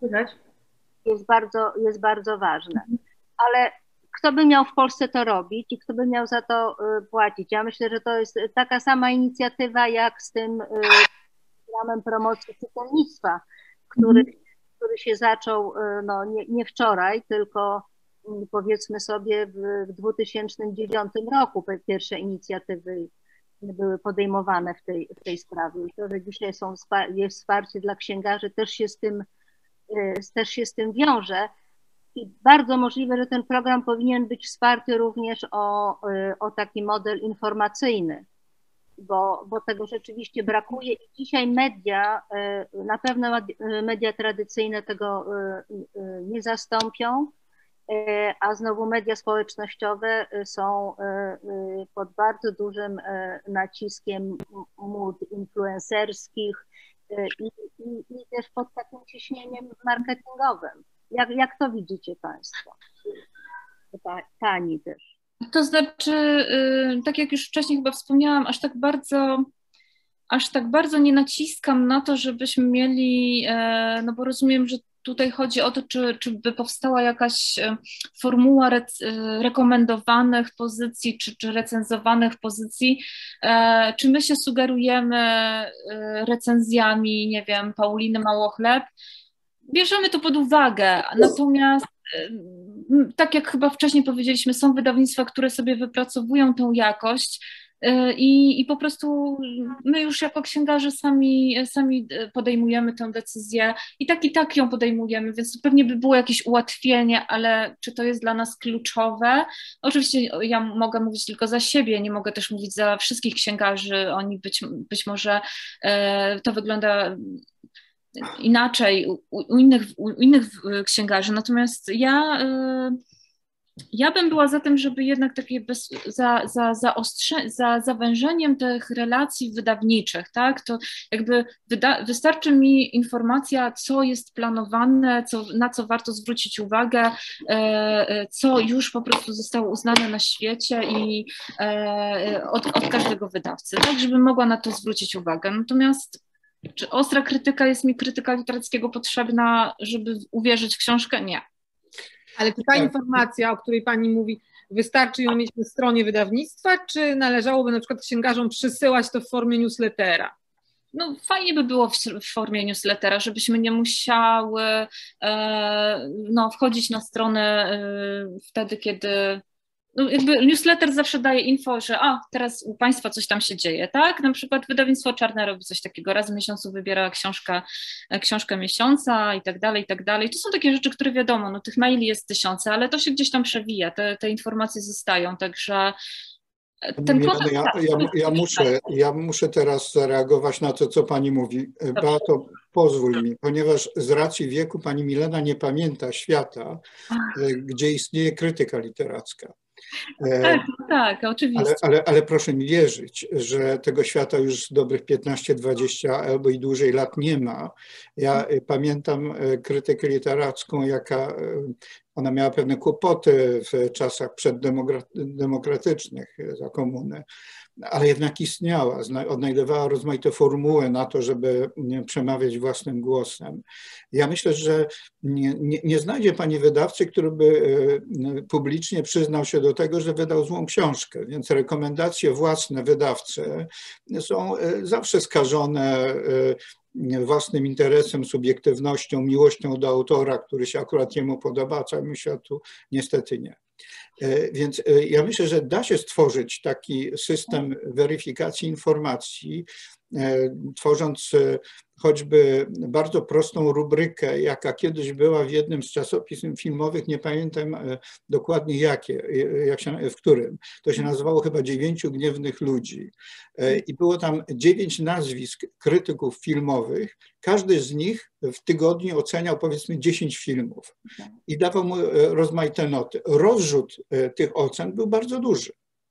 Jest bardzo ważne. Ale kto by miał w Polsce to robić i kto by miał za to płacić? Ja myślę, że to jest taka sama inicjatywa jak z tym programem promocji czytelnictwa, który się zaczął no, nie wczoraj, tylko powiedzmy sobie w 2009 roku pierwsze inicjatywy były podejmowane w tej sprawie. I to, że dzisiaj jest wsparcie dla księgarzy, też się z tym wiąże. I bardzo możliwe, że ten program powinien być wsparty również o taki model informacyjny, bo tego rzeczywiście brakuje i dzisiaj media, na pewno media tradycyjne tego nie zastąpią, a znowu media społecznościowe są pod bardzo dużym naciskiem mód influencerskich i też pod takim ciśnieniem marketingowym. Jak to widzicie Państwo? Pani też. To znaczy, tak jak już wcześniej chyba wspomniałam, aż tak bardzo nie naciskam na to, żebyśmy mieli, no bo rozumiem, że tutaj chodzi o to, czy by powstała jakaś formuła rekomendowanych pozycji, czy recenzowanych pozycji, czy my się sugerujemy recenzjami, nie wiem, Pauliny Małochleb. Bierzemy to pod uwagę, natomiast tak jak chyba wcześniej powiedzieliśmy, są wydawnictwa, które sobie wypracowują tą jakość i po prostu my już jako księgarze sami podejmujemy tę decyzję i tak ją podejmujemy, więc to pewnie by było jakieś ułatwienie, ale czy to jest dla nas kluczowe? Oczywiście ja mogę mówić tylko za siebie, nie mogę też mówić za wszystkich księgarzy, oni być może to wygląda inaczej u innych księgarzy, natomiast ja bym była za tym, żeby jednak takie za zawężeniem tych relacji wydawniczych, tak, to jakby wystarczy mi informacja, co jest planowane, na co warto zwrócić uwagę, co już po prostu zostało uznane na świecie i od każdego wydawcy, tak, żebym mogła na to zwrócić uwagę. Natomiast czy ostra krytyka jest mi krytyka literackiego potrzebna, żeby uwierzyć w książkę? Nie. Ale czy ta informacja, o której Pani mówi, wystarczy ją mieć na stronie wydawnictwa, czy należałoby na przykład księgarzom przysyłać to w formie newslettera? No fajnie by było w formie newslettera, żebyśmy nie musiały wchodzić na stronę wtedy, kiedy... No jakby newsletter zawsze daje info, że teraz u Państwa coś tam się dzieje, tak? Na przykład wydawnictwo Czarne robi coś takiego, raz w miesiącu wybiera książkę miesiąca i tak dalej, i tak dalej. To są takie rzeczy, które wiadomo, no tych maili jest tysiące, ale to się gdzieś tam przewija, te informacje zostają, także Ten Milena, ja muszę teraz zareagować na to, co pani mówi. Beato, pozwól mi, ponieważ z racji wieku pani Milena nie pamięta świata, gdzie istnieje krytyka literacka. Tak, oczywiście. Ale proszę mi wierzyć, że tego świata już dobrych 15, 20 albo i dłużej lat nie ma. Ja pamiętam krytykę literacką, ona miała pewne kłopoty w czasach przeddemokratycznych za komuny, ale jednak istniała, odnajdywała rozmaite formuły na to, żeby przemawiać własnym głosem. Ja myślę, że nie znajdzie pani wydawcy, który by publicznie przyznał się do tego, że wydał złą książkę, więc rekomendacje własne wydawcy są zawsze skażone własnym interesem, subiektywnością, miłością do autora, który się akurat jemu podoba, a całemu światu niestety nie. Więc ja myślę, że da się stworzyć taki system weryfikacji informacji, tworząc choćby bardzo prostą rubrykę, jaka kiedyś była w jednym z czasopism filmowych, nie pamiętam dokładnie w którym. To się nazywało chyba 9 gniewnych ludzi. I było tam 9 nazwisk krytyków filmowych. Każdy z nich w tygodniu oceniał powiedzmy 10 filmów i dawał mu rozmaite noty. Rozrzut tych ocen był bardzo duży.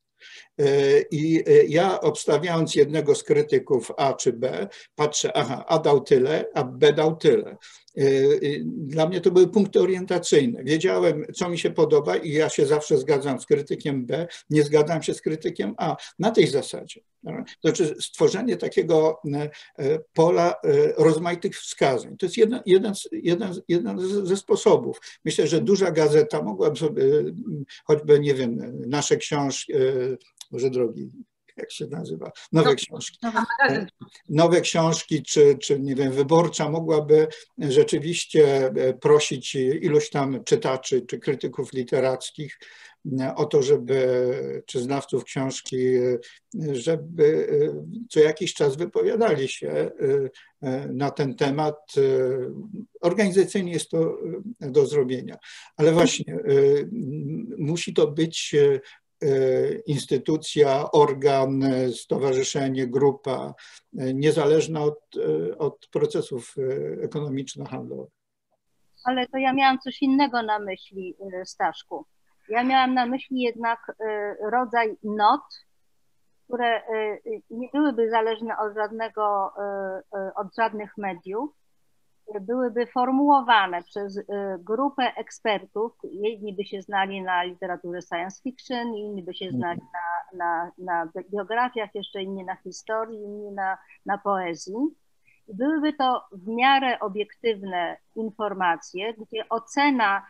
I ja obstawiając jednego z krytyków A czy B, patrzę, aha, A dał tyle, a B dał tyle. Dla mnie to były punkty orientacyjne. Wiedziałem, co mi się podoba i ja się zawsze zgadzam z krytykiem B, nie zgadzam się z krytykiem A. Na tej zasadzie. To znaczy stworzenie takiego pola rozmaitych wskazań. To jest jeden ze sposobów. Myślę, że duża gazeta mogłaby sobie, choćby, nie wiem, nasze książki, może drogi, jak się nazywa, nowe książki, czy nie wiem, Wyborcza mogłaby rzeczywiście prosić ilość tam czytaczy, czy krytyków literackich o to, czy znawców książki, żeby co jakiś czas wypowiadali się na ten temat. Organizacyjnie jest to do zrobienia, ale właśnie musi to być instytucja, organ, stowarzyszenie, grupa, niezależna od procesów ekonomiczno-handlowych. Ale to ja miałam coś innego na myśli, Staszku. Ja miałam na myśli jednak rodzaj not, które nie byłyby zależne od żadnych mediów, byłyby formułowane przez grupę ekspertów. Jedni by się znali na literaturze science fiction, inni by się znali na biografiach, jeszcze inni na historii, inni na poezji. Byłyby to w miarę obiektywne informacje, gdzie ocena,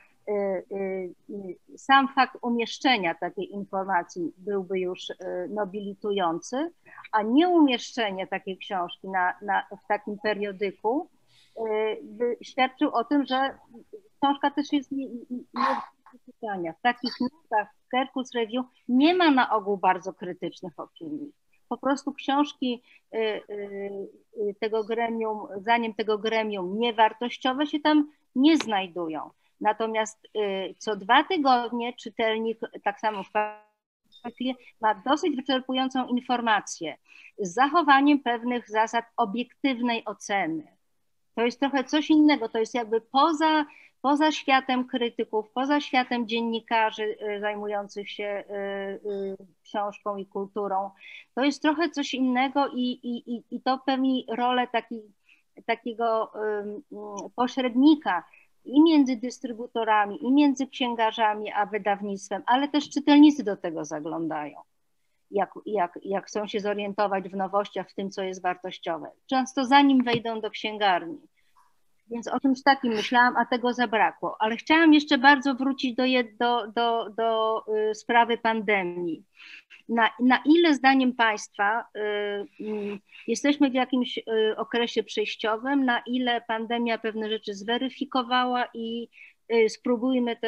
sam fakt umieszczenia takiej informacji byłby już nobilitujący, a nie umieszczenie takiej książki w takim periodyku świadczył o tym, że książka też jest nie do czytania. W takich notach w Kirkus Review nie ma na ogół bardzo krytycznych opinii. Po prostu książki tego gremium, zdaniem tego gremium, niewartościowe się tam nie znajdują. Natomiast co 2 tygodnie czytelnik, tak samo w ma dosyć wyczerpującą informację z zachowaniem pewnych zasad obiektywnej oceny. To jest trochę coś innego, to jest jakby poza światem krytyków, poza światem dziennikarzy zajmujących się książką i kulturą. To jest trochę coś innego i to pełni rolę takiego pośrednika i między dystrybutorami, i między księgarzami a wydawnictwem, ale też czytelnicy do tego zaglądają. Jak chcą się zorientować w nowościach, w tym, co jest wartościowe. Często zanim wejdą do księgarni. Więc o czymś takim myślałam, a tego zabrakło. Ale chciałam jeszcze bardzo wrócić do sprawy pandemii. Na ile zdaniem Państwa jesteśmy w jakimś okresie przejściowym, na ile pandemia pewne rzeczy zweryfikowała i spróbujmy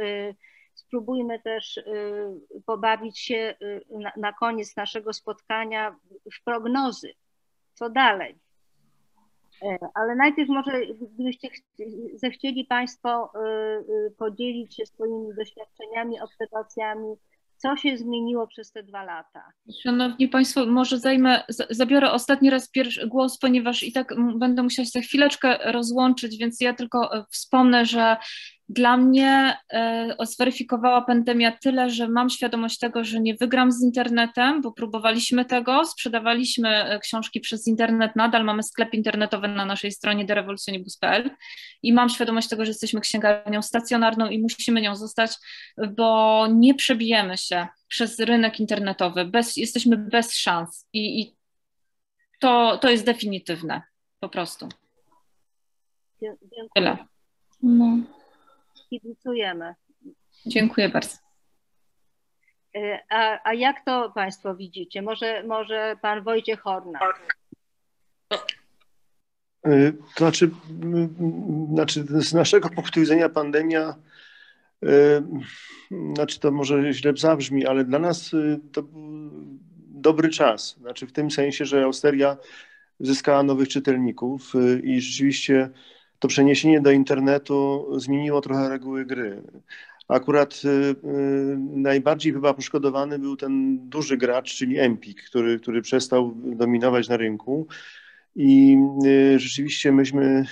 też pobawić się na koniec naszego spotkania w prognozy. Co dalej? Ale najpierw może gdybyście zechcieli Państwo podzielić się swoimi doświadczeniami, obserwacjami Co się zmieniło przez te 2 lata? Szanowni Państwo, może zabiorę ostatni raz głos, ponieważ i tak będę musiała się za chwileczkę rozłączyć, więc ja tylko wspomnę, że dla mnie zweryfikowała pandemia tyle, że mam świadomość tego, że nie wygram z internetem, bo próbowaliśmy tego, sprzedawaliśmy książki przez internet, nadal mamy sklep internetowy na naszej stronie derewolucjonibus.pl i mam świadomość tego, że jesteśmy księgarnią stacjonarną i musimy nią zostać, bo nie przebijemy się przez rynek internetowy, jesteśmy bez szans i to jest definitywne, po prostu. Dziękuję. Tyle. No. Kibicujemy. Dziękuję bardzo. A jak to Państwo widzicie? Może Pan Wojciech Horna? To znaczy z naszego punktu widzenia pandemia, znaczy to może źle zabrzmi, ale dla nas to był dobry czas. Znaczy w tym sensie, że Austeria zyskała nowych czytelników i rzeczywiście to przeniesienie do internetu zmieniło trochę reguły gry. Akurat najbardziej chyba poszkodowany był ten duży gracz, czyli Empik, który przestał dominować na rynku. I rzeczywiście myśmy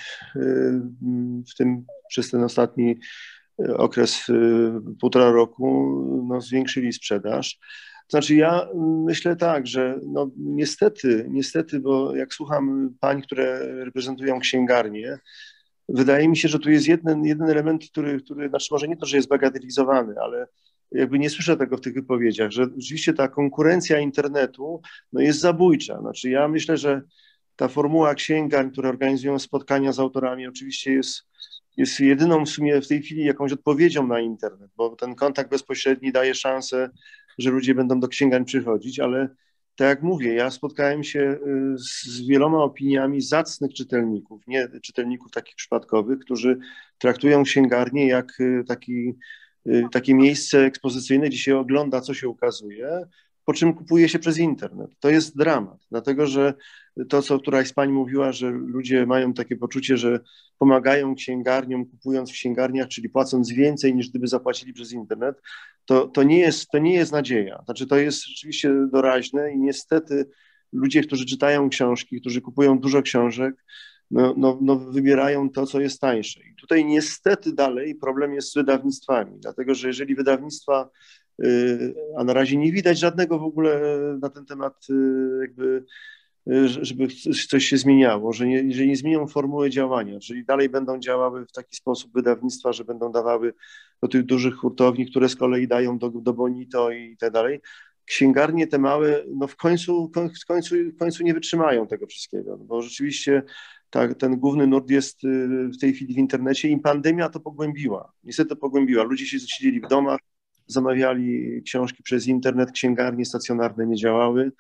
przez ten ostatni okres 1,5 roku zwiększyli sprzedaż. Znaczy ja myślę tak, że no niestety, bo jak słucham pań, które reprezentują księgarnię, wydaje mi się, że tu jest jeden element, który znaczy może nie to, że jest bagatelizowany, ale jakby nie słyszę tego w tych wypowiedziach, że rzeczywiście ta konkurencja internetu jest zabójcza. Znaczy ja myślę, że ta formuła księgarni, które organizują spotkania z autorami, oczywiście jest jedyną w sumie w tej chwili jakąś odpowiedzią na internet, bo ten kontakt bezpośredni daje szansę, że ludzie będą do księgarni przychodzić, ale tak jak mówię, ja spotkałem się z wieloma opiniami zacnych czytelników, nie czytelników takich przypadkowych, którzy traktują księgarnię jak takie miejsce ekspozycyjne, gdzie się ogląda, co się ukazuje, po czym kupuje się przez internet. To jest dramat, dlatego że to, co któraś z pań mówiła, że ludzie mają takie poczucie, że pomagają księgarniom, kupując w księgarniach, czyli płacąc więcej, niż gdyby zapłacili przez internet, to nie jest nadzieja. Znaczy, to jest rzeczywiście doraźne i niestety ludzie, którzy czytają książki, którzy kupują dużo książek, wybierają to, co jest tańsze. I tutaj niestety dalej problem jest z wydawnictwami, dlatego że jeżeli wydawnictwa, a na razie nie widać żadnego w ogóle na ten temat jakby, żeby coś się zmieniało, że jeżeli nie zmienią formuły działania, czyli dalej będą działały w taki sposób wydawnictwa, że będą dawały do tych dużych hurtowni, które z kolei dają do Bonito i tak dalej, księgarnie te małe, w końcu nie wytrzymają tego wszystkiego, bo rzeczywiście ten główny nurt jest w tej chwili w internecie i pandemia to pogłębiła. Niestety to pogłębiła. Ludzie się siedzieli w domach, zamawiali książki przez internet, księgarnie stacjonarne nie działały.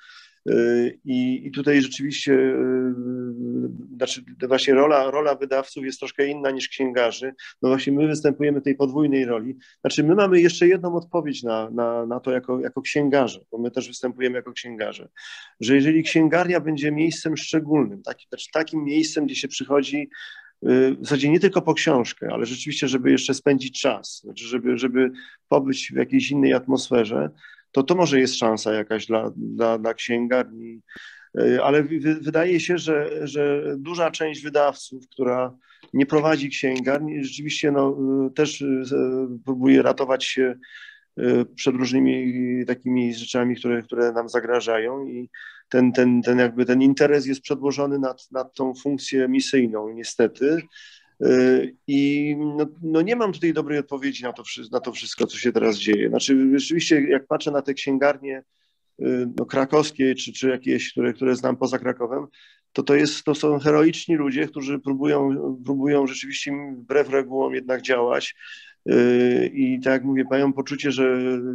I tutaj rzeczywiście, znaczy właśnie rola wydawców jest troszkę inna niż księgarzy. No właśnie my występujemy w tej podwójnej roli. Znaczy my mamy jeszcze jedną odpowiedź na to jako księgarze, bo my też występujemy jako księgarze, że jeżeli księgarnia będzie miejscem szczególnym, takim miejscem, gdzie się przychodzi w zasadzie nie tylko po książkę, ale rzeczywiście, żeby jeszcze spędzić czas, znaczy żeby pobyć w jakiejś innej atmosferze, to może jest szansa jakaś dla księgarni, ale wydaje się, że duża część wydawców, która nie prowadzi księgarni, rzeczywiście też próbuje ratować się przed różnymi takimi rzeczami, które nam zagrażają i ten interes jest przedłożony nad tą funkcję misyjną niestety. I nie mam tutaj dobrej odpowiedzi na to wszystko, co się teraz dzieje. Znaczy rzeczywiście jak patrzę na te księgarnie krakowskie czy jakieś, które znam poza Krakowem, to są heroiczni ludzie, którzy próbują rzeczywiście wbrew regułom jednak działać. I tak jak mówię, mają poczucie, że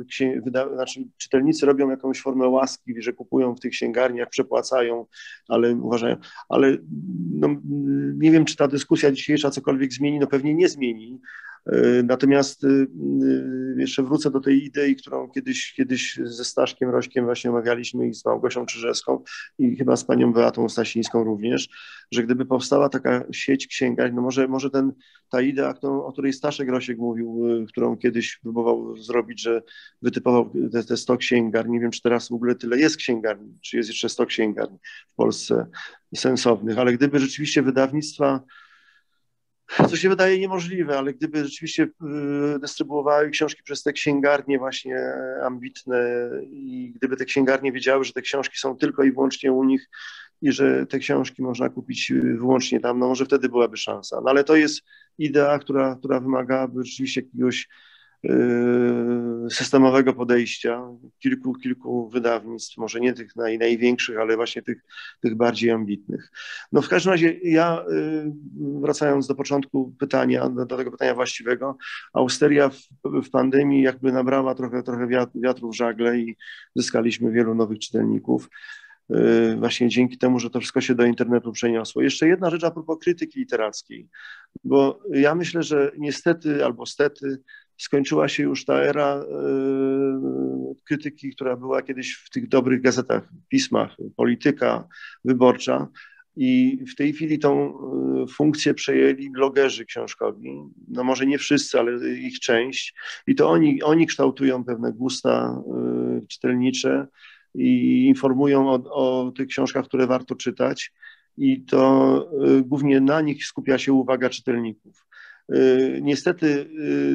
czytelnicy robią jakąś formę łaski, że kupują w tych księgarniach, przepłacają, ale uważają, ale nie wiem, czy ta dyskusja dzisiejsza cokolwiek zmieni, pewnie nie zmieni, Natomiast jeszcze wrócę do tej idei, którą kiedyś ze Staszkiem Rośkiem właśnie omawialiśmy i z Małgosią Czyżewską i chyba z panią Beatą Stasińską również, że gdyby powstała taka sieć księgarni, no może ta idea, o której Staszek Rosiek mówił, którą kiedyś próbował zrobić, że wytypował te 100 księgarni, nie wiem, czy teraz w ogóle tyle jest księgarni, czy jest jeszcze 100 księgarni w Polsce sensownych, ale gdyby rzeczywiście wydawnictwa, co się wydaje niemożliwe, ale gdyby rzeczywiście dystrybuowały książki przez te księgarnie właśnie ambitne i gdyby te księgarnie wiedziały, że te książki są tylko i wyłącznie u nich i że te książki można kupić wyłącznie tam, no może wtedy byłaby szansa. No ale to jest idea, która wymagałaby rzeczywiście jakiegoś systemowego podejścia, kilku wydawnictw, może nie tych największych, ale właśnie tych bardziej ambitnych. No w każdym razie ja, wracając do początku pytania, do tego pytania właściwego, Austeria w pandemii jakby nabrała trochę wiatru w żagle i zyskaliśmy wielu nowych czytelników. Właśnie dzięki temu, że to wszystko się do internetu przeniosło. Jeszcze jedna rzecz a propos krytyki literackiej, bo ja myślę, że niestety albo stety skończyła się już ta era krytyki, która była kiedyś w tych dobrych gazetach, pismach, Polityka, Wyborcza i w tej chwili tą funkcję przejęli blogerzy książkowi, no może nie wszyscy, ale ich część i to oni kształtują pewne gusta czytelnicze i informują o tych książkach, które warto czytać i to głównie na nich skupia się uwaga czytelników. Niestety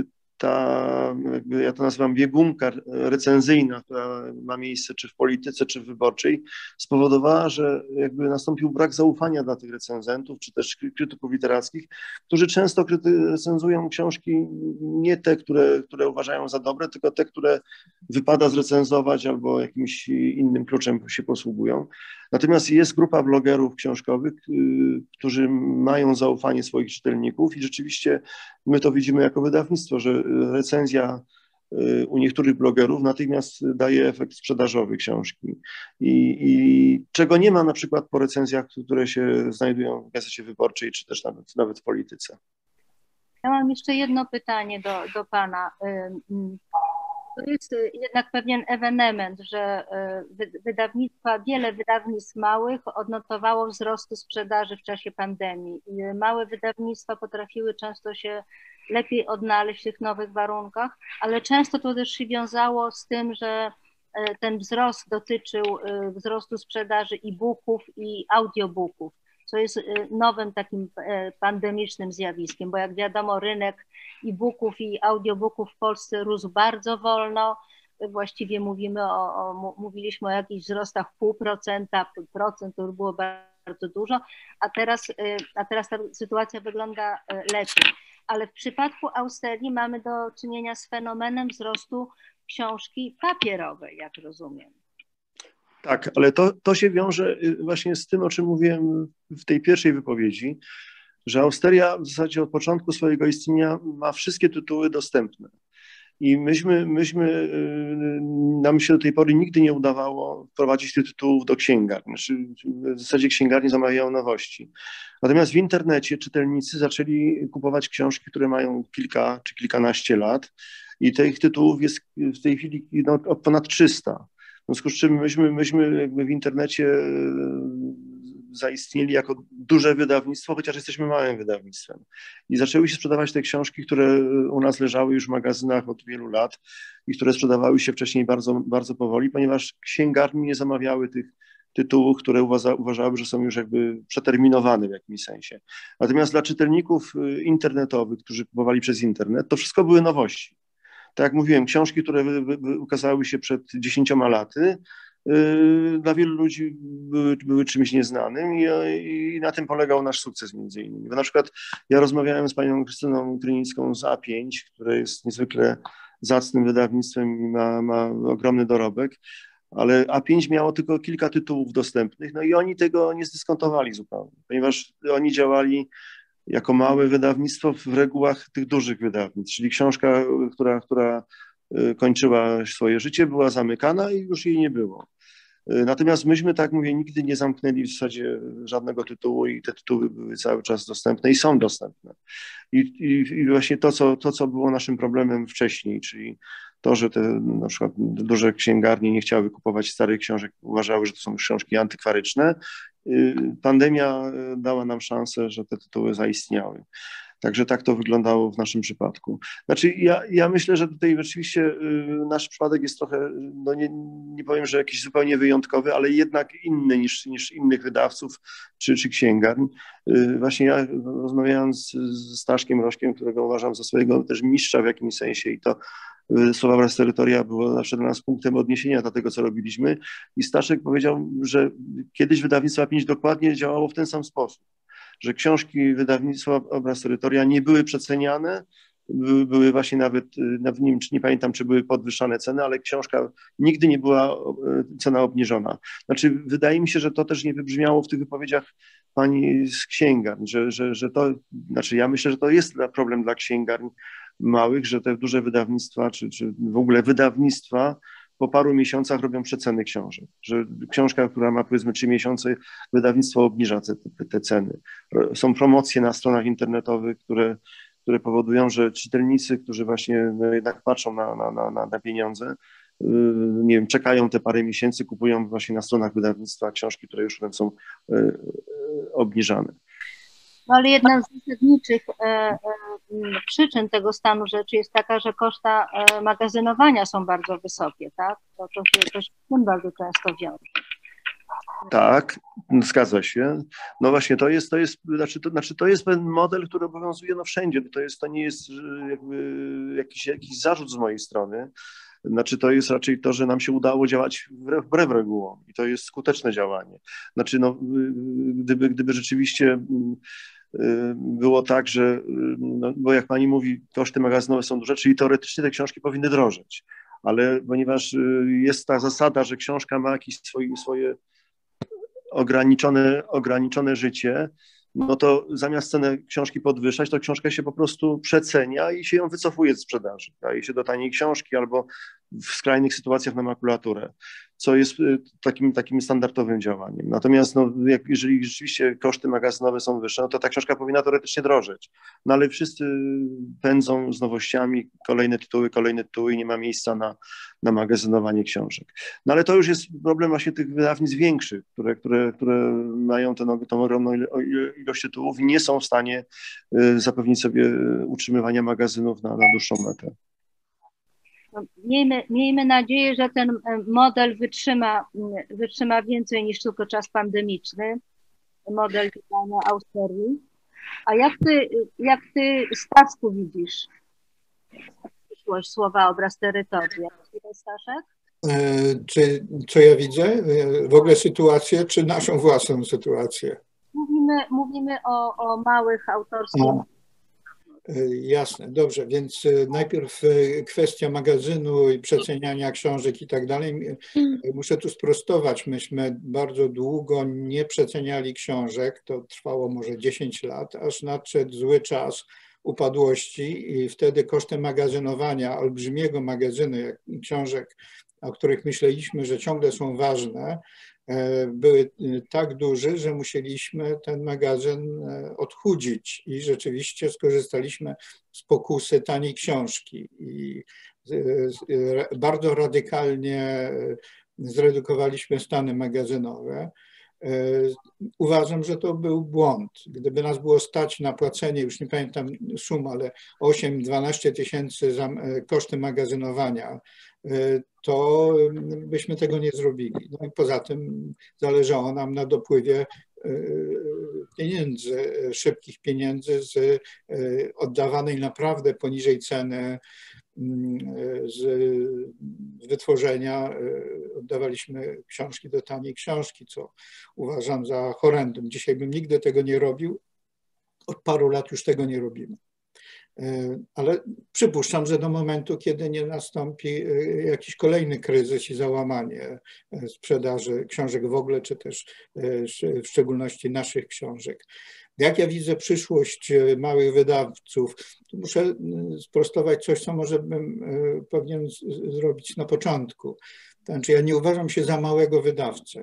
ja to nazywam biegunka recenzyjna, która ma miejsce czy w Polityce, czy w Wyborczej, spowodowała, że jakby nastąpił brak zaufania dla tych recenzentów, czy też krytyków literackich, którzy często recenzują książki nie te, które uważają za dobre, tylko te, które wypada zrecenzować albo jakimś innym kluczem się posługują. Natomiast jest grupa blogerów książkowych, którzy mają zaufanie swoich czytelników i rzeczywiście my to widzimy jako wydawnictwo, że recenzja u niektórych blogerów natychmiast daje efekt sprzedażowy książki. I czego nie ma na przykład po recenzjach, które się znajdują w Gazecie Wyborczej, czy też nawet w Polityce. Ja mam jeszcze jedno pytanie do pana. To jest jednak pewien ewenement, że wiele wydawnictw małych odnotowało wzrost sprzedaży w czasie pandemii. I małe wydawnictwa potrafiły często się lepiej odnaleźć w tych nowych warunkach, ale często to też się wiązało z tym, że ten wzrost dotyczył wzrostu sprzedaży e-booków i audiobooków, co jest nowym takim pandemicznym zjawiskiem, bo jak wiadomo rynek e-booków i audiobooków w Polsce rósł bardzo wolno, właściwie mówiliśmy o jakichś wzrostach 0,5%, procent to było bardzo dużo, a teraz ta sytuacja wygląda lepiej. Ale w przypadku Austerii mamy do czynienia z fenomenem wzrostu książki papierowej, jak rozumiem. Tak, ale to się wiąże właśnie z tym, o czym mówiłem w tej pierwszej wypowiedzi, że Austeria w zasadzie od początku swojego istnienia ma wszystkie tytuły dostępne. I nam się do tej pory nigdy nie udawało wprowadzić tych tytułów do księgarni. Znaczy, w zasadzie księgarnie zamawiają nowości. Natomiast w internecie czytelnicy zaczęli kupować książki, które mają kilka czy kilkanaście lat i tych tytułów jest w tej chwili ponad 300. W związku z czym myśmy jakby w internecie zaistnieli jako duże wydawnictwo, chociaż jesteśmy małym wydawnictwem. I zaczęły się sprzedawać te książki, które u nas leżały już w magazynach od wielu lat i które sprzedawały się wcześniej bardzo, bardzo powoli, ponieważ księgarnie nie zamawiały tych tytułów, które uważały, że są już jakby przeterminowane w jakimś sensie. Natomiast dla czytelników internetowych, którzy kupowali przez internet, to wszystko były nowości. Tak jak mówiłem, książki, które ukazały się przed 10 laty, dla wielu ludzi były czymś nieznanym i na tym polegał nasz sukces między innymi. Bo na przykład ja rozmawiałem z panią Krystyną Krynicką z A5, które jest niezwykle zacnym wydawnictwem i ma ogromny dorobek, ale A5 miało tylko kilka tytułów dostępnych, no i oni tego nie zdyskontowali zupełnie, ponieważ oni działali jako małe wydawnictwo w regułach tych dużych wydawnictw, czyli książka, która kończyła swoje życie, była zamykana i już jej nie było. Natomiast myśmy, tak mówię, nigdy nie zamknęli w zasadzie żadnego tytułu i te tytuły były cały czas dostępne i są dostępne. I właśnie to, co było naszym problemem wcześniej, czyli to, że te na przykład duże księgarnie nie chciały kupować starych książek, uważały, że to są książki antykwaryczne, pandemia dała nam szansę, że te tytuły zaistniały. Także tak to wyglądało w naszym przypadku. Znaczy ja myślę, że tutaj rzeczywiście nasz przypadek jest trochę, no nie powiem, że jakiś zupełnie wyjątkowy, ale jednak inny niż innych wydawców czy księgarni. Właśnie ja rozmawiałem z Staszkiem Rośkiem, którego uważam za swojego też mistrza w jakimś sensie i to Słowa Wraz Terytoria było zawsze dla nas punktem odniesienia do tego, co robiliśmy. I Staszek powiedział, że kiedyś wydawnictwo A5 dokładnie działało w ten sam sposób, że książki wydawnictwa Obraz Terytoria nie były przeceniane, były właśnie nawet, nie pamiętam, czy były podwyższane ceny, ale książka nigdy nie była cena obniżona. Znaczy, wydaje mi się, że to też nie wybrzmiało w tych wypowiedziach pani z księgarni, że to, znaczy ja myślę, że to jest problem dla księgarni małych, że te duże wydawnictwa, czy w ogóle wydawnictwa po paru miesiącach robią przeceny książek, że książka, która ma powiedzmy 3 miesiące, wydawnictwo obniża te ceny. Są promocje na stronach internetowych, które powodują, że czytelnicy, którzy właśnie jednak patrzą na pieniądze, nie wiem, czekają te parę miesięcy, kupują właśnie na stronach wydawnictwa książki, które już są obniżane. No ale jedna z zasadniczych przyczyn tego stanu rzeczy jest taka, że koszta magazynowania są bardzo wysokie, tak? To się z tym bardzo często wiąże. Tak, zgadza się. No właśnie, to jest pewien model, który obowiązuje wszędzie. To nie jest jakby jakiś zarzut z mojej strony. Znaczy to jest raczej to, że nam się udało działać wbrew regułom i to jest skuteczne działanie. Znaczy gdyby rzeczywiście było tak, że, bo jak pani mówi, koszty magazynowe są duże, czyli teoretycznie te książki powinny drożeć, ale ponieważ jest ta zasada, że książka ma jakieś swoje ograniczone życie, no to zamiast cenę książki podwyższać, to książkę się po prostu przecenia i się ją wycofuje z sprzedaży. Daje się do taniej książki albo w skrajnych sytuacjach na makulaturę, co jest takim standardowym działaniem. Natomiast jeżeli rzeczywiście koszty magazynowe są wyższe, no to ta książka powinna teoretycznie drożeć. No ale wszyscy pędzą z nowościami, kolejne tytuły i nie ma miejsca na magazynowanie książek. No ale to już jest problem właśnie tych wydawnictw większych, które mają tą ogromną ilość tytułów i nie są w stanie zapewnić sobie utrzymywania magazynów na dłuższą metę. No, miejmy nadzieję, że ten model wytrzyma więcej niż tylko czas pandemiczny, model wydania Austerii. A jak ty Staszku widzisz przyszłość Słowa Obraz Terytoria? Staszek? Co ja widzę? W ogóle sytuację, czy naszą własną sytuację? Mówimy o małych autorskich. Jasne, dobrze, więc najpierw kwestia magazynu i przeceniania książek i tak dalej. Muszę tu sprostować, myśmy bardzo długo nie przeceniali książek, to trwało może 10 lat, aż nadszedł zły czas upadłości i wtedy kosztem magazynowania olbrzymiego magazynu książek, o których myśleliśmy, że ciągle są ważne, były tak duże, że musieliśmy ten magazyn odchudzić i rzeczywiście skorzystaliśmy z pokusy taniej książki i bardzo radykalnie zredukowaliśmy stany magazynowe. Uważam, że to był błąd. Gdyby nas było stać na płacenie, już nie pamiętam sum, ale 8-12 tysięcy za koszty magazynowania, to byśmy tego nie zrobili. No i poza tym zależało nam na dopływie pieniędzy, szybkich pieniędzy z oddawanej naprawdę poniżej ceny z wytworzenia. Oddawaliśmy książki do taniej książki, co uważam za horrendum. Dzisiaj bym nigdy tego nie robił. Od paru lat już tego nie robimy. Ale przypuszczam, że do momentu, kiedy nie nastąpi jakiś kolejny kryzys i załamanie sprzedaży książek w ogóle, czy też w szczególności naszych książek. Jak ja widzę przyszłość małych wydawców, to muszę sprostować coś, co może bym powinien zrobić na początku. To znaczy ja nie uważam się za małego wydawcę.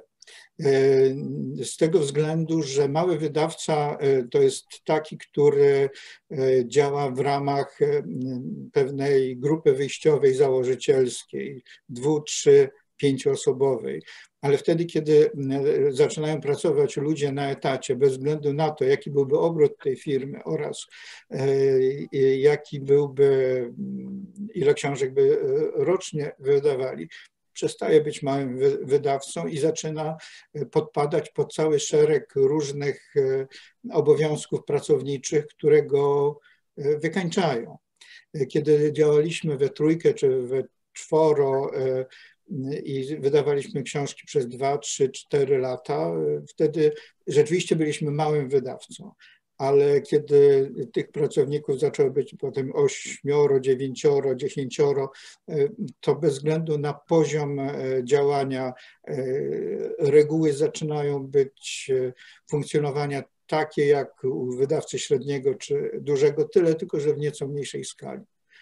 Z tego względu, że mały wydawca to jest taki, który działa w ramach pewnej grupy wyjściowej, założycielskiej, 2-, 3-, 5-osobowej. Ale wtedy, kiedy zaczynają pracować ludzie na etacie, bez względu na to, jaki byłby obrót tej firmy oraz jaki byłby, ile książek by rocznie wydawali, przestaje być małym wydawcą i zaczyna podpadać pod cały szereg różnych obowiązków pracowniczych, które go wykańczają. Kiedy działaliśmy we trójkę czy we czworo i wydawaliśmy książki przez 2, 3, 4 lata, wtedy rzeczywiście byliśmy małym wydawcą. Ale kiedy tych pracowników zaczęło być potem 8, 9, 10, to bez względu na poziom działania reguły zaczynają być funkcjonowania takie jak u wydawcy średniego czy dużego, tyle tylko, że w nieco mniejszej skali.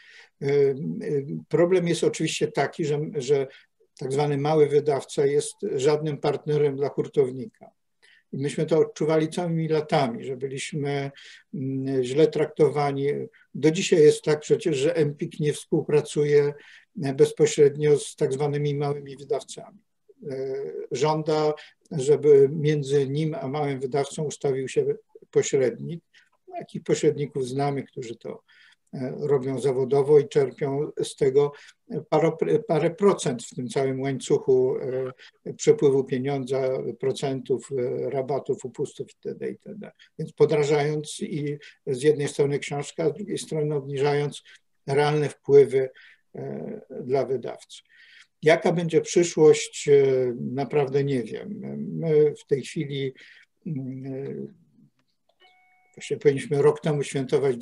Problem jest oczywiście taki, że tak zwany mały wydawca jest żadnym partnerem dla hurtownika. I myśmy to odczuwali całymi latami, że byliśmy źle traktowani. Do dzisiaj jest tak przecież, że Empik nie współpracuje bezpośrednio z tak zwanymi małymi wydawcami. Żąda, żeby między nim a małym wydawcą ustawił się pośrednik. Takich pośredników znamy, którzy to robią zawodowo i czerpią z tego parę procent w tym całym łańcuchu przepływu pieniądza, procentów, rabatów, upustów itd. itd. Więc podrażając i z jednej strony książka, a z drugiej strony obniżając realne wpływy dla wydawcy. Jaka będzie przyszłość, naprawdę nie wiem. My w tej chwili właśnie powinniśmy rok temu świętować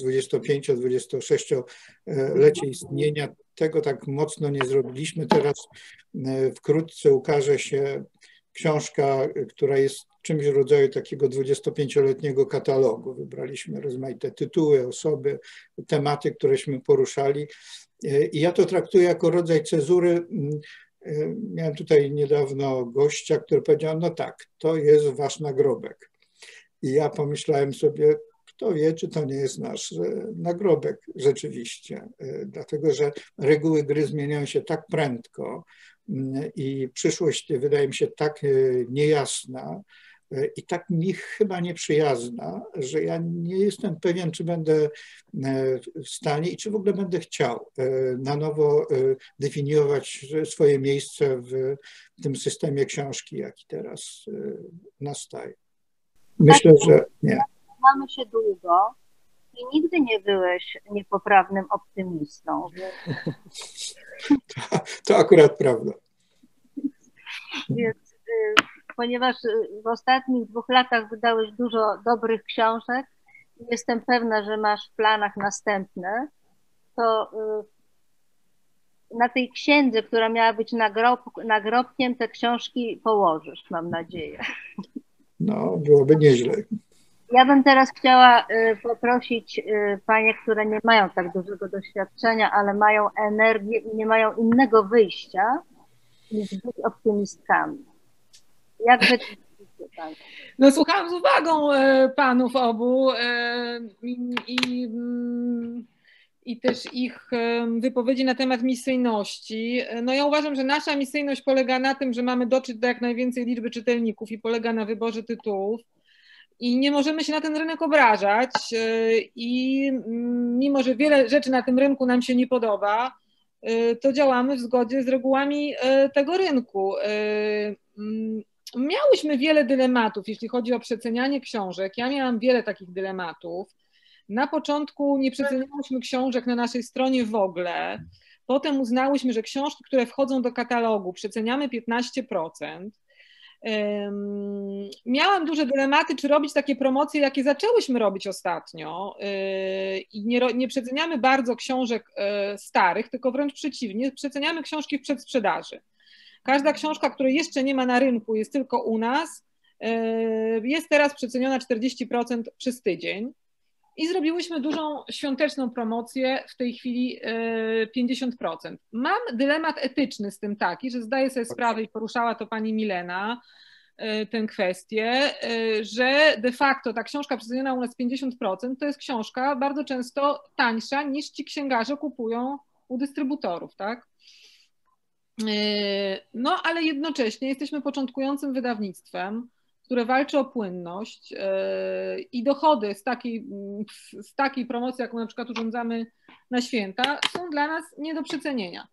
25-26-lecie istnienia. Tego tak mocno nie zrobiliśmy. Teraz wkrótce ukaże się książka, która jest czymś w rodzaju takiego 25-letniego katalogu. Wybraliśmy rozmaite tytuły, osoby, tematy, któreśmy poruszali. I ja to traktuję jako rodzaj cezury. Miałem tutaj niedawno gościa, który powiedział, no tak, to jest wasz nagrobek. I ja pomyślałem sobie, kto wie, czy to nie jest nasz nagrobek rzeczywiście, dlatego że reguły gry zmieniają się tak prędko i przyszłość wydaje mi się tak niejasna i tak mi chyba nieprzyjazna, że ja nie jestem pewien, czy będę w stanie i czy w ogóle będę chciał na nowo definiować swoje miejsce w tym systemie książki, jaki teraz nastaje. Myślę, że nie. Znamy się długo i nigdy nie byłeś niepoprawnym optymistą. To akurat prawda. Więc, ponieważ w ostatnich 2 latach wydałeś dużo dobrych książek i jestem pewna, że masz w planach następne, to na tej księdze, która miała być nagrobkiem, te książki położysz, mam nadzieję. No, byłoby nieźle. Ja bym teraz chciała poprosić panie, które nie mają tak dużego doświadczenia, ale mają energię i nie mają innego wyjścia, niż być optymistkami. Jak wy to widzicie, panie? No słuchałam z uwagą panów obu i też ich wypowiedzi na temat misyjności. No ja uważam, że nasza misyjność polega na tym, że mamy dotrzeć do jak najwięcej liczby czytelników i polega na wyborze tytułów. I nie możemy się na ten rynek obrażać i mimo, że wiele rzeczy na tym rynku nam się nie podoba, to działamy w zgodzie z regułami tego rynku. Miałyśmy wiele dylematów, jeśli chodzi o przecenianie książek. Ja miałam wiele takich dylematów. Na początku nie przeceniałyśmy książek na naszej stronie w ogóle. Potem uznałyśmy, że książki, które wchodzą do katalogu, przeceniamy 15%. Miałam duże dylematy, czy robić takie promocje, jakie zaczęłyśmy robić ostatnio i nie przeceniamy bardzo książek starych, tylko wręcz przeciwnie, przeceniamy książki w przedsprzedaży. Każda książka, której jeszcze nie ma na rynku, jest tylko u nas, jest teraz przeceniona 40% przez tydzień. i zrobiłyśmy dużą świąteczną promocję, w tej chwili 50%. Mam dylemat etyczny z tym taki, że zdaję sobie sprawę i poruszała to pani Milena, tę kwestię, że de facto ta książka przeceniona u nas 50% to jest książka bardzo często tańsza niż ci księgarze kupują u dystrybutorów, tak? No ale jednocześnie jesteśmy początkującym wydawnictwem, które walczy o płynność i dochody z takiej promocji, jaką na przykład urządzamy na święta, są dla nas nie do przecenienia.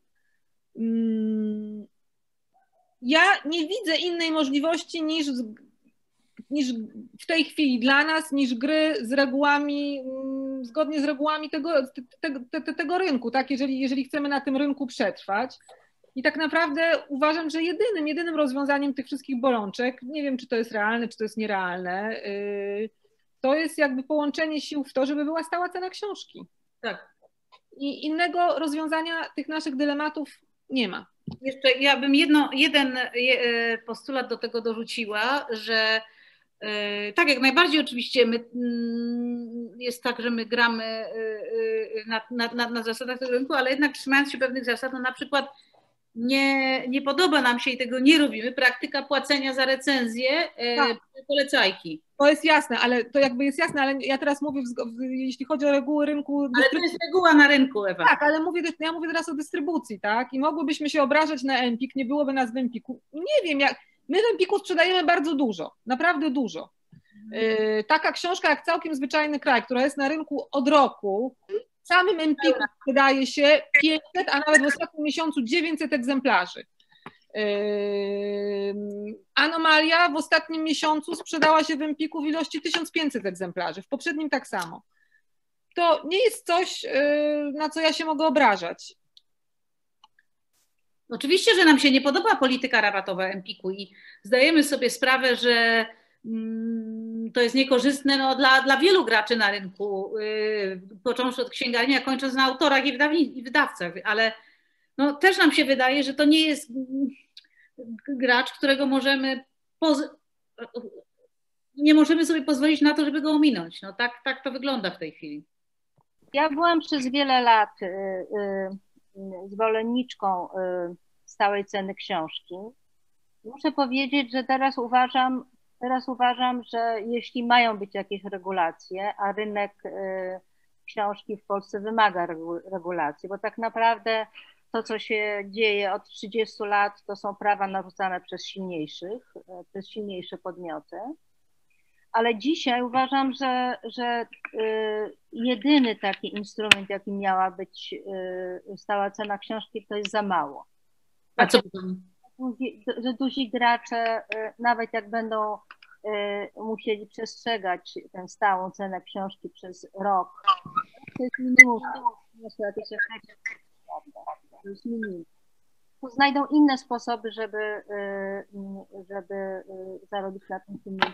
Ja nie widzę innej możliwości niż w tej chwili dla nas, niż gry z regułami, zgodnie z regułami tego rynku, tak? Jeżeli chcemy na tym rynku przetrwać. I tak naprawdę uważam, że jedynym rozwiązaniem tych wszystkich bolączek, nie wiem, czy to jest realne, czy to jest nierealne, to jest jakby połączenie sił w to, żeby była stała cena książki. Tak. I innego rozwiązania tych naszych dylematów nie ma. Jeszcze ja bym jeden postulat do tego dorzuciła, że tak, jak najbardziej oczywiście jest tak, że my gramy na zasadach tego rynku, ale jednak trzymając się pewnych zasad, no na przykład nie podoba nam się i tego nie robimy, praktyka płacenia za recenzję polecajki. To jest jasne, ale to jakby jest jasne, ale ja teraz mówię, jeśli chodzi o reguły rynku. Ale to jest reguła na rynku, Ewa. Tak, ale ja mówię teraz o dystrybucji, tak? I mogłybyśmy się obrażać na Empik, nie byłoby nas w Empiku. Nie wiem, my w Empiku sprzedajemy bardzo dużo, naprawdę dużo. Taka książka jak Całkiem zwyczajny kraj, która jest na rynku od roku, w samym Empiku wydaje się 500, a nawet w ostatnim miesiącu 900 egzemplarzy. Anomalia w ostatnim miesiącu sprzedała się w Empiku w ilości 1500 egzemplarzy, w poprzednim tak samo. To nie jest coś, na co ja się mogę obrażać. Oczywiście, że nam się nie podoba polityka rabatowa Empiku i zdajemy sobie sprawę, że to jest niekorzystne no, dla wielu graczy na rynku, począwszy od księgarni, a kończąc na autorach i wydawcach, ale no, też nam się wydaje, że to nie jest gracz, którego nie możemy sobie pozwolić na to, żeby go ominąć. No, tak to wygląda w tej chwili. Ja byłam przez wiele lat zwolenniczką stałej ceny książki. Muszę powiedzieć, że teraz uważam, że jeśli mają być jakieś regulacje, a rynek książki w Polsce wymaga regulacji, bo tak naprawdę to, co się dzieje od 30 lat, to są prawa narzucane przez silniejsze podmioty. Ale dzisiaj uważam, że jedyny taki instrument, jaki miała być stała cena książki, to jest za mało. A co? Że duzi gracze, nawet jak będą musieli przestrzegać tę stałą cenę książki przez rok, to jest minimum. To jest minimum. To znajdą inne sposoby, żeby zarobić na tym pieniądze.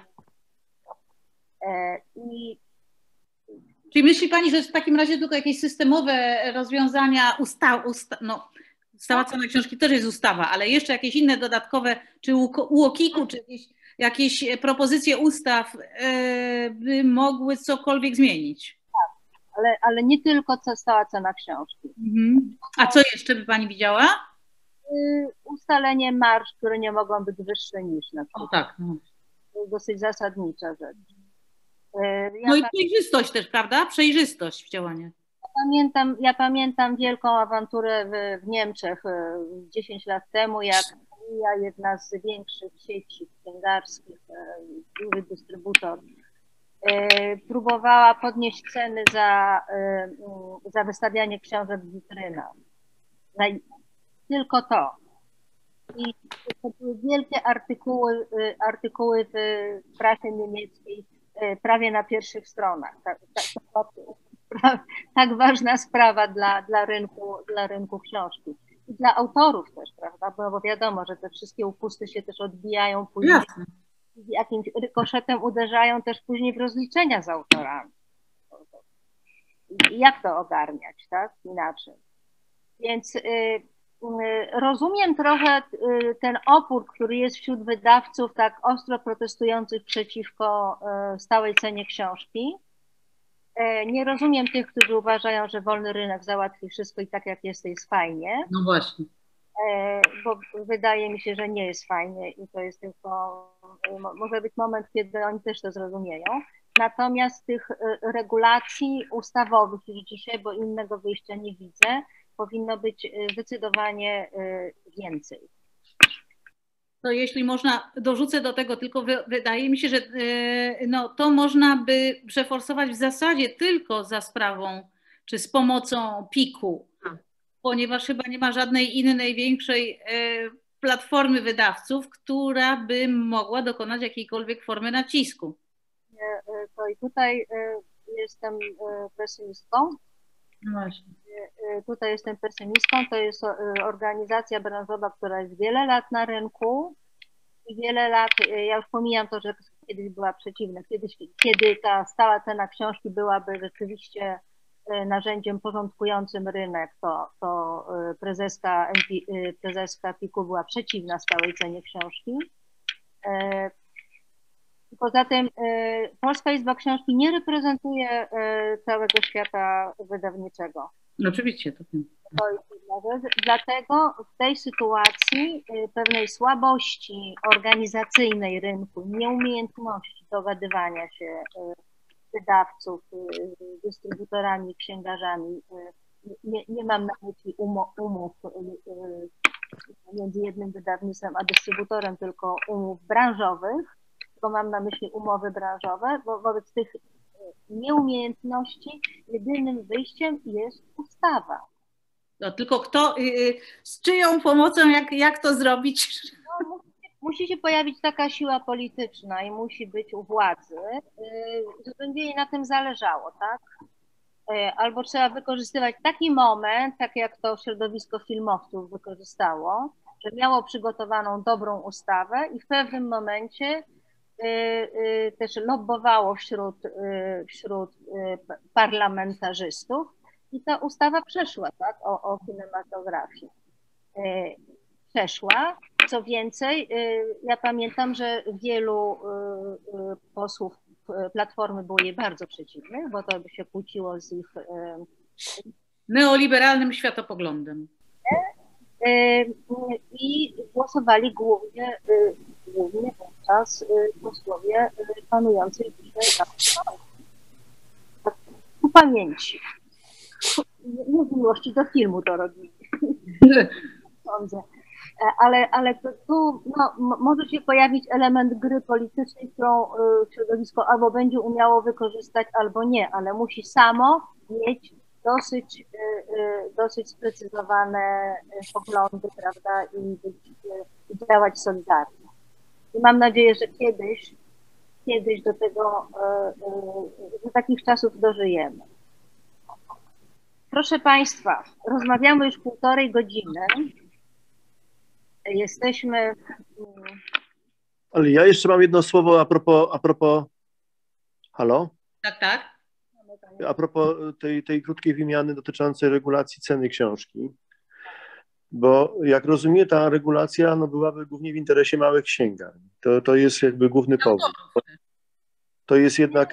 Czyli myśli Pani, że w takim razie tylko jakieś systemowe rozwiązania, stała cena książki też jest ustawa, ale jeszcze jakieś inne dodatkowe, czy UOKiK-u, czy jakieś propozycje ustaw by mogły cokolwiek zmienić? Tak, ale nie tylko stała cena książki. Mhm. A co jeszcze by Pani widziała? Ustalenie marż, które nie mogą być wyższe niż na przykład. O tak. No. To jest dosyć zasadnicza rzecz. No i przejrzystość też, prawda? Przejrzystość w działaniu. Ja pamiętam wielką awanturę w Niemczech 10 lat temu, jak jedna z większych sieci księgarskich, duży dystrybutor, próbowała podnieść ceny za wystawianie książek w witrynach. Tylko to. I to były wielkie artykuły w prasie niemieckiej, prawie na pierwszych stronach. Tak ważna sprawa dla rynku książki. I dla autorów też, prawda? Bo wiadomo, że te wszystkie upusty się też odbijają później. Jakimś rykoszetem uderzają też później w rozliczenia z autorami. I jak to ogarniać, tak? Inaczej. Więc rozumiem trochę ten opór, który jest wśród wydawców tak ostro protestujących przeciwko stałej cenie książki, Nie rozumiem tych, którzy uważają, że wolny rynek załatwi wszystko i tak jak jest fajnie. No właśnie. Bo wydaje mi się, że nie jest fajnie i to jest tylko, może być moment, kiedy oni też to zrozumieją. Natomiast tych regulacji ustawowych już dzisiaj, bo innego wyjścia nie widzę, powinno być zdecydowanie więcej. To jeśli można, dorzucę do tego, tylko wydaje mi się, że no, to można by przeforsować w zasadzie tylko za sprawą czy z pomocą PIK-u, ponieważ chyba nie ma żadnej innej większej platformy wydawców, która by mogła dokonać jakiejkolwiek formy nacisku. To i tutaj jestem pesymistką. Właśnie. Tutaj jestem pesymistką. To jest organizacja branżowa, która jest wiele lat na rynku i wiele lat, ja już pomijam to, że kiedyś była przeciwna, kiedy ta stała cena książki byłaby rzeczywiście narzędziem porządkującym rynek, to prezeska PIK-u była przeciwna stałej cenie książki. Poza tym Polska Izba Książki nie reprezentuje całego świata wydawniczego. Oczywiście. To jest jedna rzecz. Dlatego w tej sytuacji pewnej słabości organizacyjnej rynku, nieumiejętności dogadywania się wydawców, dystrybutorami, księgarzami, nie mam na myśli umów między jednym wydawnictwem a dystrybutorem, tylko umów branżowych, tylko mam na myśli umowy branżowe, bo wobec tych nieumiejętności jedynym wyjściem jest ustawa. No, tylko kto, z czyją pomocą, jak to zrobić? No, musi się pojawić taka siła polityczna i musi być u władzy, żeby jej na tym zależało, tak? Albo trzeba wykorzystywać taki moment, tak jak to środowisko filmowców wykorzystało, że miało przygotowaną dobrą ustawę i w pewnym momencie też lobbowało wśród parlamentarzystów i ta ustawa przeszła, tak, o kinematografii. Przeszła. Co więcej, ja pamiętam, że wielu posłów Platformy było jej bardzo przeciwnych, bo to by się kłóciło z ich neoliberalnym światopoglądem. I głosowali głównie wówczas posłowie panującej dzisiaj ku pamięci. Nie z miłości do filmu to robili. Sądzę. Ale tu może się pojawić element gry politycznej, którą środowisko albo będzie umiało wykorzystać, albo nie, ale musi samo mieć dosyć sprecyzowane poglądy, prawda, i działać solidarnie. I mam nadzieję, że kiedyś do takich czasów dożyjemy. Proszę Państwa, rozmawiamy już 1,5 godziny. Jesteśmy... Ale ja jeszcze mam jedno słowo a propos... Halo? Tak. A propos tej krótkiej wymiany dotyczącej regulacji ceny książki, bo jak rozumiem, ta regulacja byłaby głównie w interesie małych księgarni. To jest jakby główny powód. To jest jednak...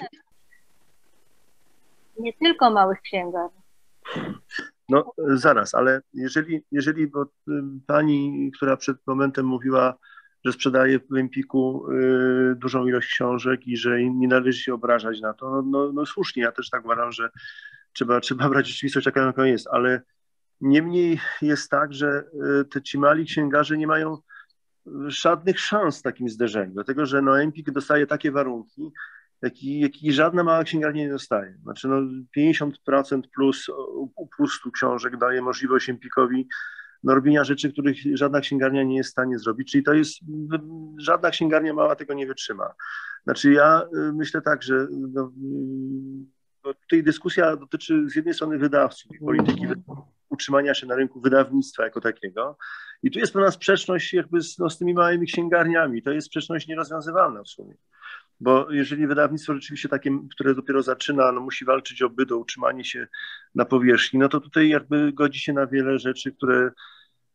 Nie tylko małych księgarni. No zaraz, ale jeżeli bo pani, która przed momentem mówiła, że sprzedaje w Empiku dużą ilość książek i że nie należy się obrażać na to, no słusznie, ja też tak uważam, że trzeba brać rzeczywistość taką, jaką jest, ale niemniej jest tak, że ci mali księgarze nie mają żadnych szans w takim zderzeniu, dlatego że Empik dostaje takie warunki, jakich żadna mała księgarnia nie dostaje. Znaczy 50% plus upustu książek daje możliwość Empikowi robienia rzeczy, których żadna księgarnia nie jest w stanie zrobić, czyli to jest, żadna księgarnia mała tego nie wytrzyma. Znaczy ja myślę tak, że tutaj dyskusja dotyczy z jednej strony wydawców i polityki utrzymania się na rynku wydawnictwa jako takiego i tu jest pewna sprzeczność jakby z tymi małymi księgarniami, to jest sprzeczność nierozwiązywalna w sumie. Bo jeżeli wydawnictwo rzeczywiście takie, które dopiero zaczyna, musi walczyć o byt, o utrzymanie się na powierzchni, no to tutaj jakby godzi się na wiele rzeczy, które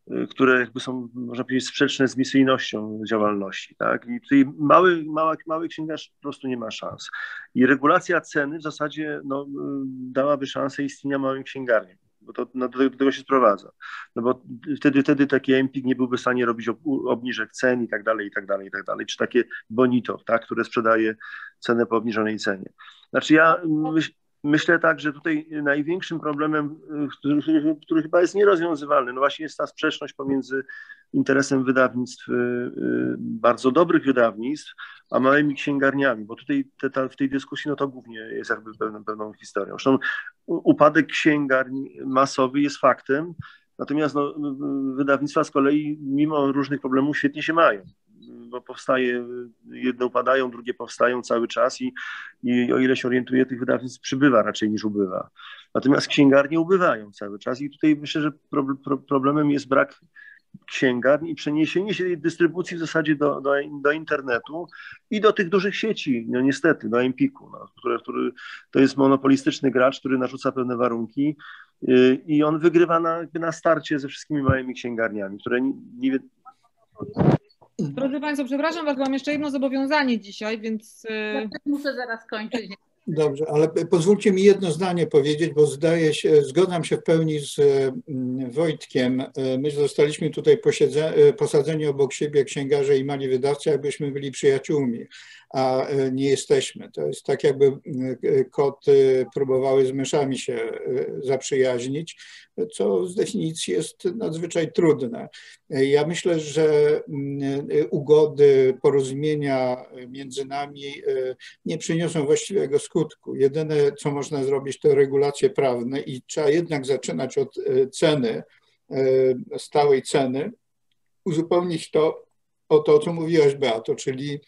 które jakby są, można powiedzieć, sprzeczne z misyjnością działalności, tak? I tutaj mały księgarz po prostu nie ma szans. I regulacja ceny w zasadzie no, dałaby szansę istnienia małym księgarniom, bo to do tego się sprowadza. No bo wtedy taki Empik nie byłby w stanie robić obniżek cen i tak dalej, i tak dalej, i tak dalej. Czy takie Bonito, tak, które sprzedaje cenę po obniżonej cenie. Znaczy ja myślę tak, że tutaj największym problemem, który chyba jest nierozwiązywalny, no właśnie jest ta sprzeczność pomiędzy interesem wydawnictw, bardzo dobrych wydawnictw, a małymi księgarniami, bo tutaj w tej dyskusji no to głównie jest jakby pewną historią. Zresztą upadek księgarni masowy jest faktem, natomiast no, wydawnictwa z kolei mimo różnych problemów świetnie się mają, bo jedne upadają, drugie powstają cały czas i o ile się orientuję, tych wydawnictw przybywa raczej niż ubywa. Natomiast księgarnie ubywają cały czas i tutaj myślę, że problemem jest brak księgarni i przeniesienie się tej dystrybucji w zasadzie do internetu i do tych dużych sieci, no niestety, do Empiku, no, który to jest monopolistyczny gracz, który narzuca pewne warunki i on wygrywa na starcie ze wszystkimi małymi księgarniami, które nie. Drodzy Państwo, przepraszam Was, mam jeszcze jedno zobowiązanie dzisiaj, więc... Muszę zaraz kończyć. Dobrze, ale pozwólcie mi jedno zdanie powiedzieć, bo zgadzam się w pełni z Wojtkiem. My zostaliśmy tutaj posadzeni obok siebie, księgarze i mali wydawcy, jakbyśmy byli przyjaciółmi, a nie jesteśmy. To jest tak, jakby koty próbowały z myszami się zaprzyjaźnić, co z definicji jest nadzwyczaj trudne. Ja myślę, że ugody, porozumienia między nami nie przyniosą właściwego skutku. Jedyne, co można zrobić, to regulacje prawne i trzeba jednak zaczynać od ceny, stałej ceny, uzupełnić to o to, o co mówiłaś, Beato, czyli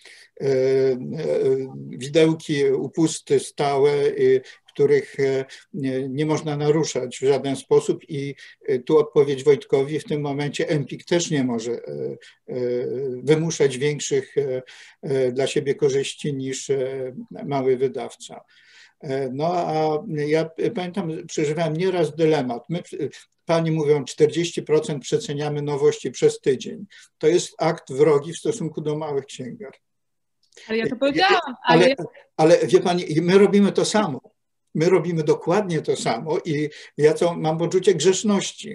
widełki, upusty stałe, których nie można naruszać w żaden sposób i tu odpowiedź Wojtkowi, w tym momencie Empik też nie może wymuszać większych dla siebie korzyści niż mały wydawca. No a ja pamiętam, przeżywałem nieraz dylemat. Pani mówią, 40% przeceniamy nowości przez tydzień. To jest akt wrogi w stosunku do małych księgarni. Ale ja to powiedziałam. Ale wie Pani, my robimy to samo. My robimy dokładnie to samo i ja mam poczucie grzeszności,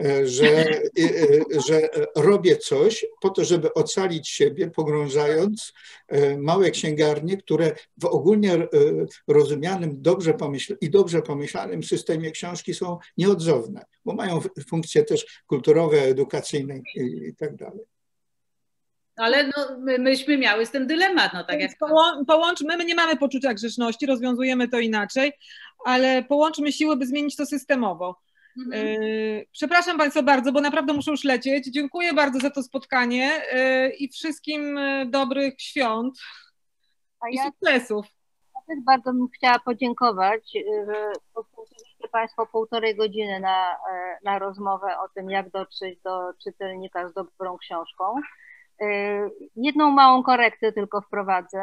że robię coś po to, żeby ocalić siebie, pogrążając małe księgarnie, które w ogólnie rozumianym dobrze pomyślanym systemie książki są nieodzowne, bo mają funkcje też kulturowe, edukacyjne i tak dalej. Ale no, myśmy miały z tym dylemat. No, tak jak... Połączmy, my nie mamy poczucia grzeszności, rozwiązujemy to inaczej, ale połączmy siły, by zmienić to systemowo. Przepraszam Państwa bardzo, bo naprawdę muszę już lecieć. Dziękuję bardzo za to spotkanie i wszystkim dobrych świąt i sukcesów. Ja też bardzo bym chciała podziękować, że poświęciliście Państwo 1,5 godziny na rozmowę o tym, jak dotrzeć do czytelnika z dobrą książką. Jedną małą korektę tylko wprowadzę.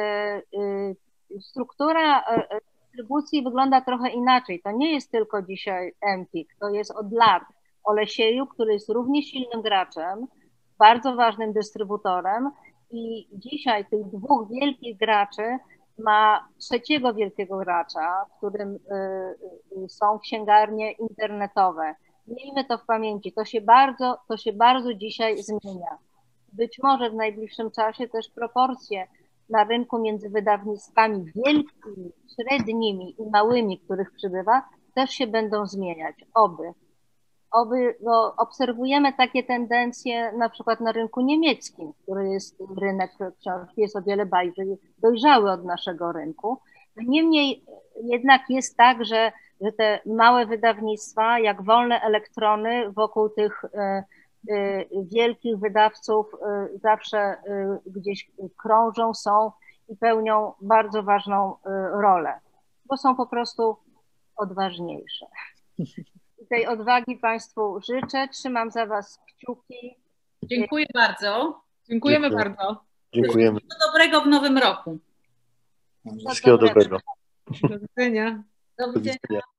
Struktura dystrybucji wygląda trochę inaczej. To nie jest tylko dzisiaj Empik, to jest od lat Olesieju, który jest równie silnym graczem, bardzo ważnym dystrybutorem i dzisiaj tych dwóch wielkich graczy ma trzeciego wielkiego gracza, w którym są księgarnie internetowe. Miejmy to w pamięci, to się bardzo dzisiaj zmienia. Być może w najbliższym czasie też proporcje na rynku między wydawnictwami wielkimi, średnimi i małymi, których przybywa, też się będą zmieniać. Bo obserwujemy takie tendencje na przykład na rynku niemieckim, który jest rynek książki, jest o wiele bardziej dojrzały od naszego rynku. Niemniej jednak jest tak, że te małe wydawnictwa, jak wolne elektrony wokół tych wielkich wydawców zawsze gdzieś krążą, są i pełnią bardzo ważną rolę, bo są po prostu odważniejsze. I tej odwagi Państwu życzę, trzymam za Was kciuki. Dziękuję bardzo. Dziękujemy bardzo. Dziękujemy. Wszystkiego dobrego w nowym roku. Wszystkiego dobrego. Do widzenia. Do widzenia.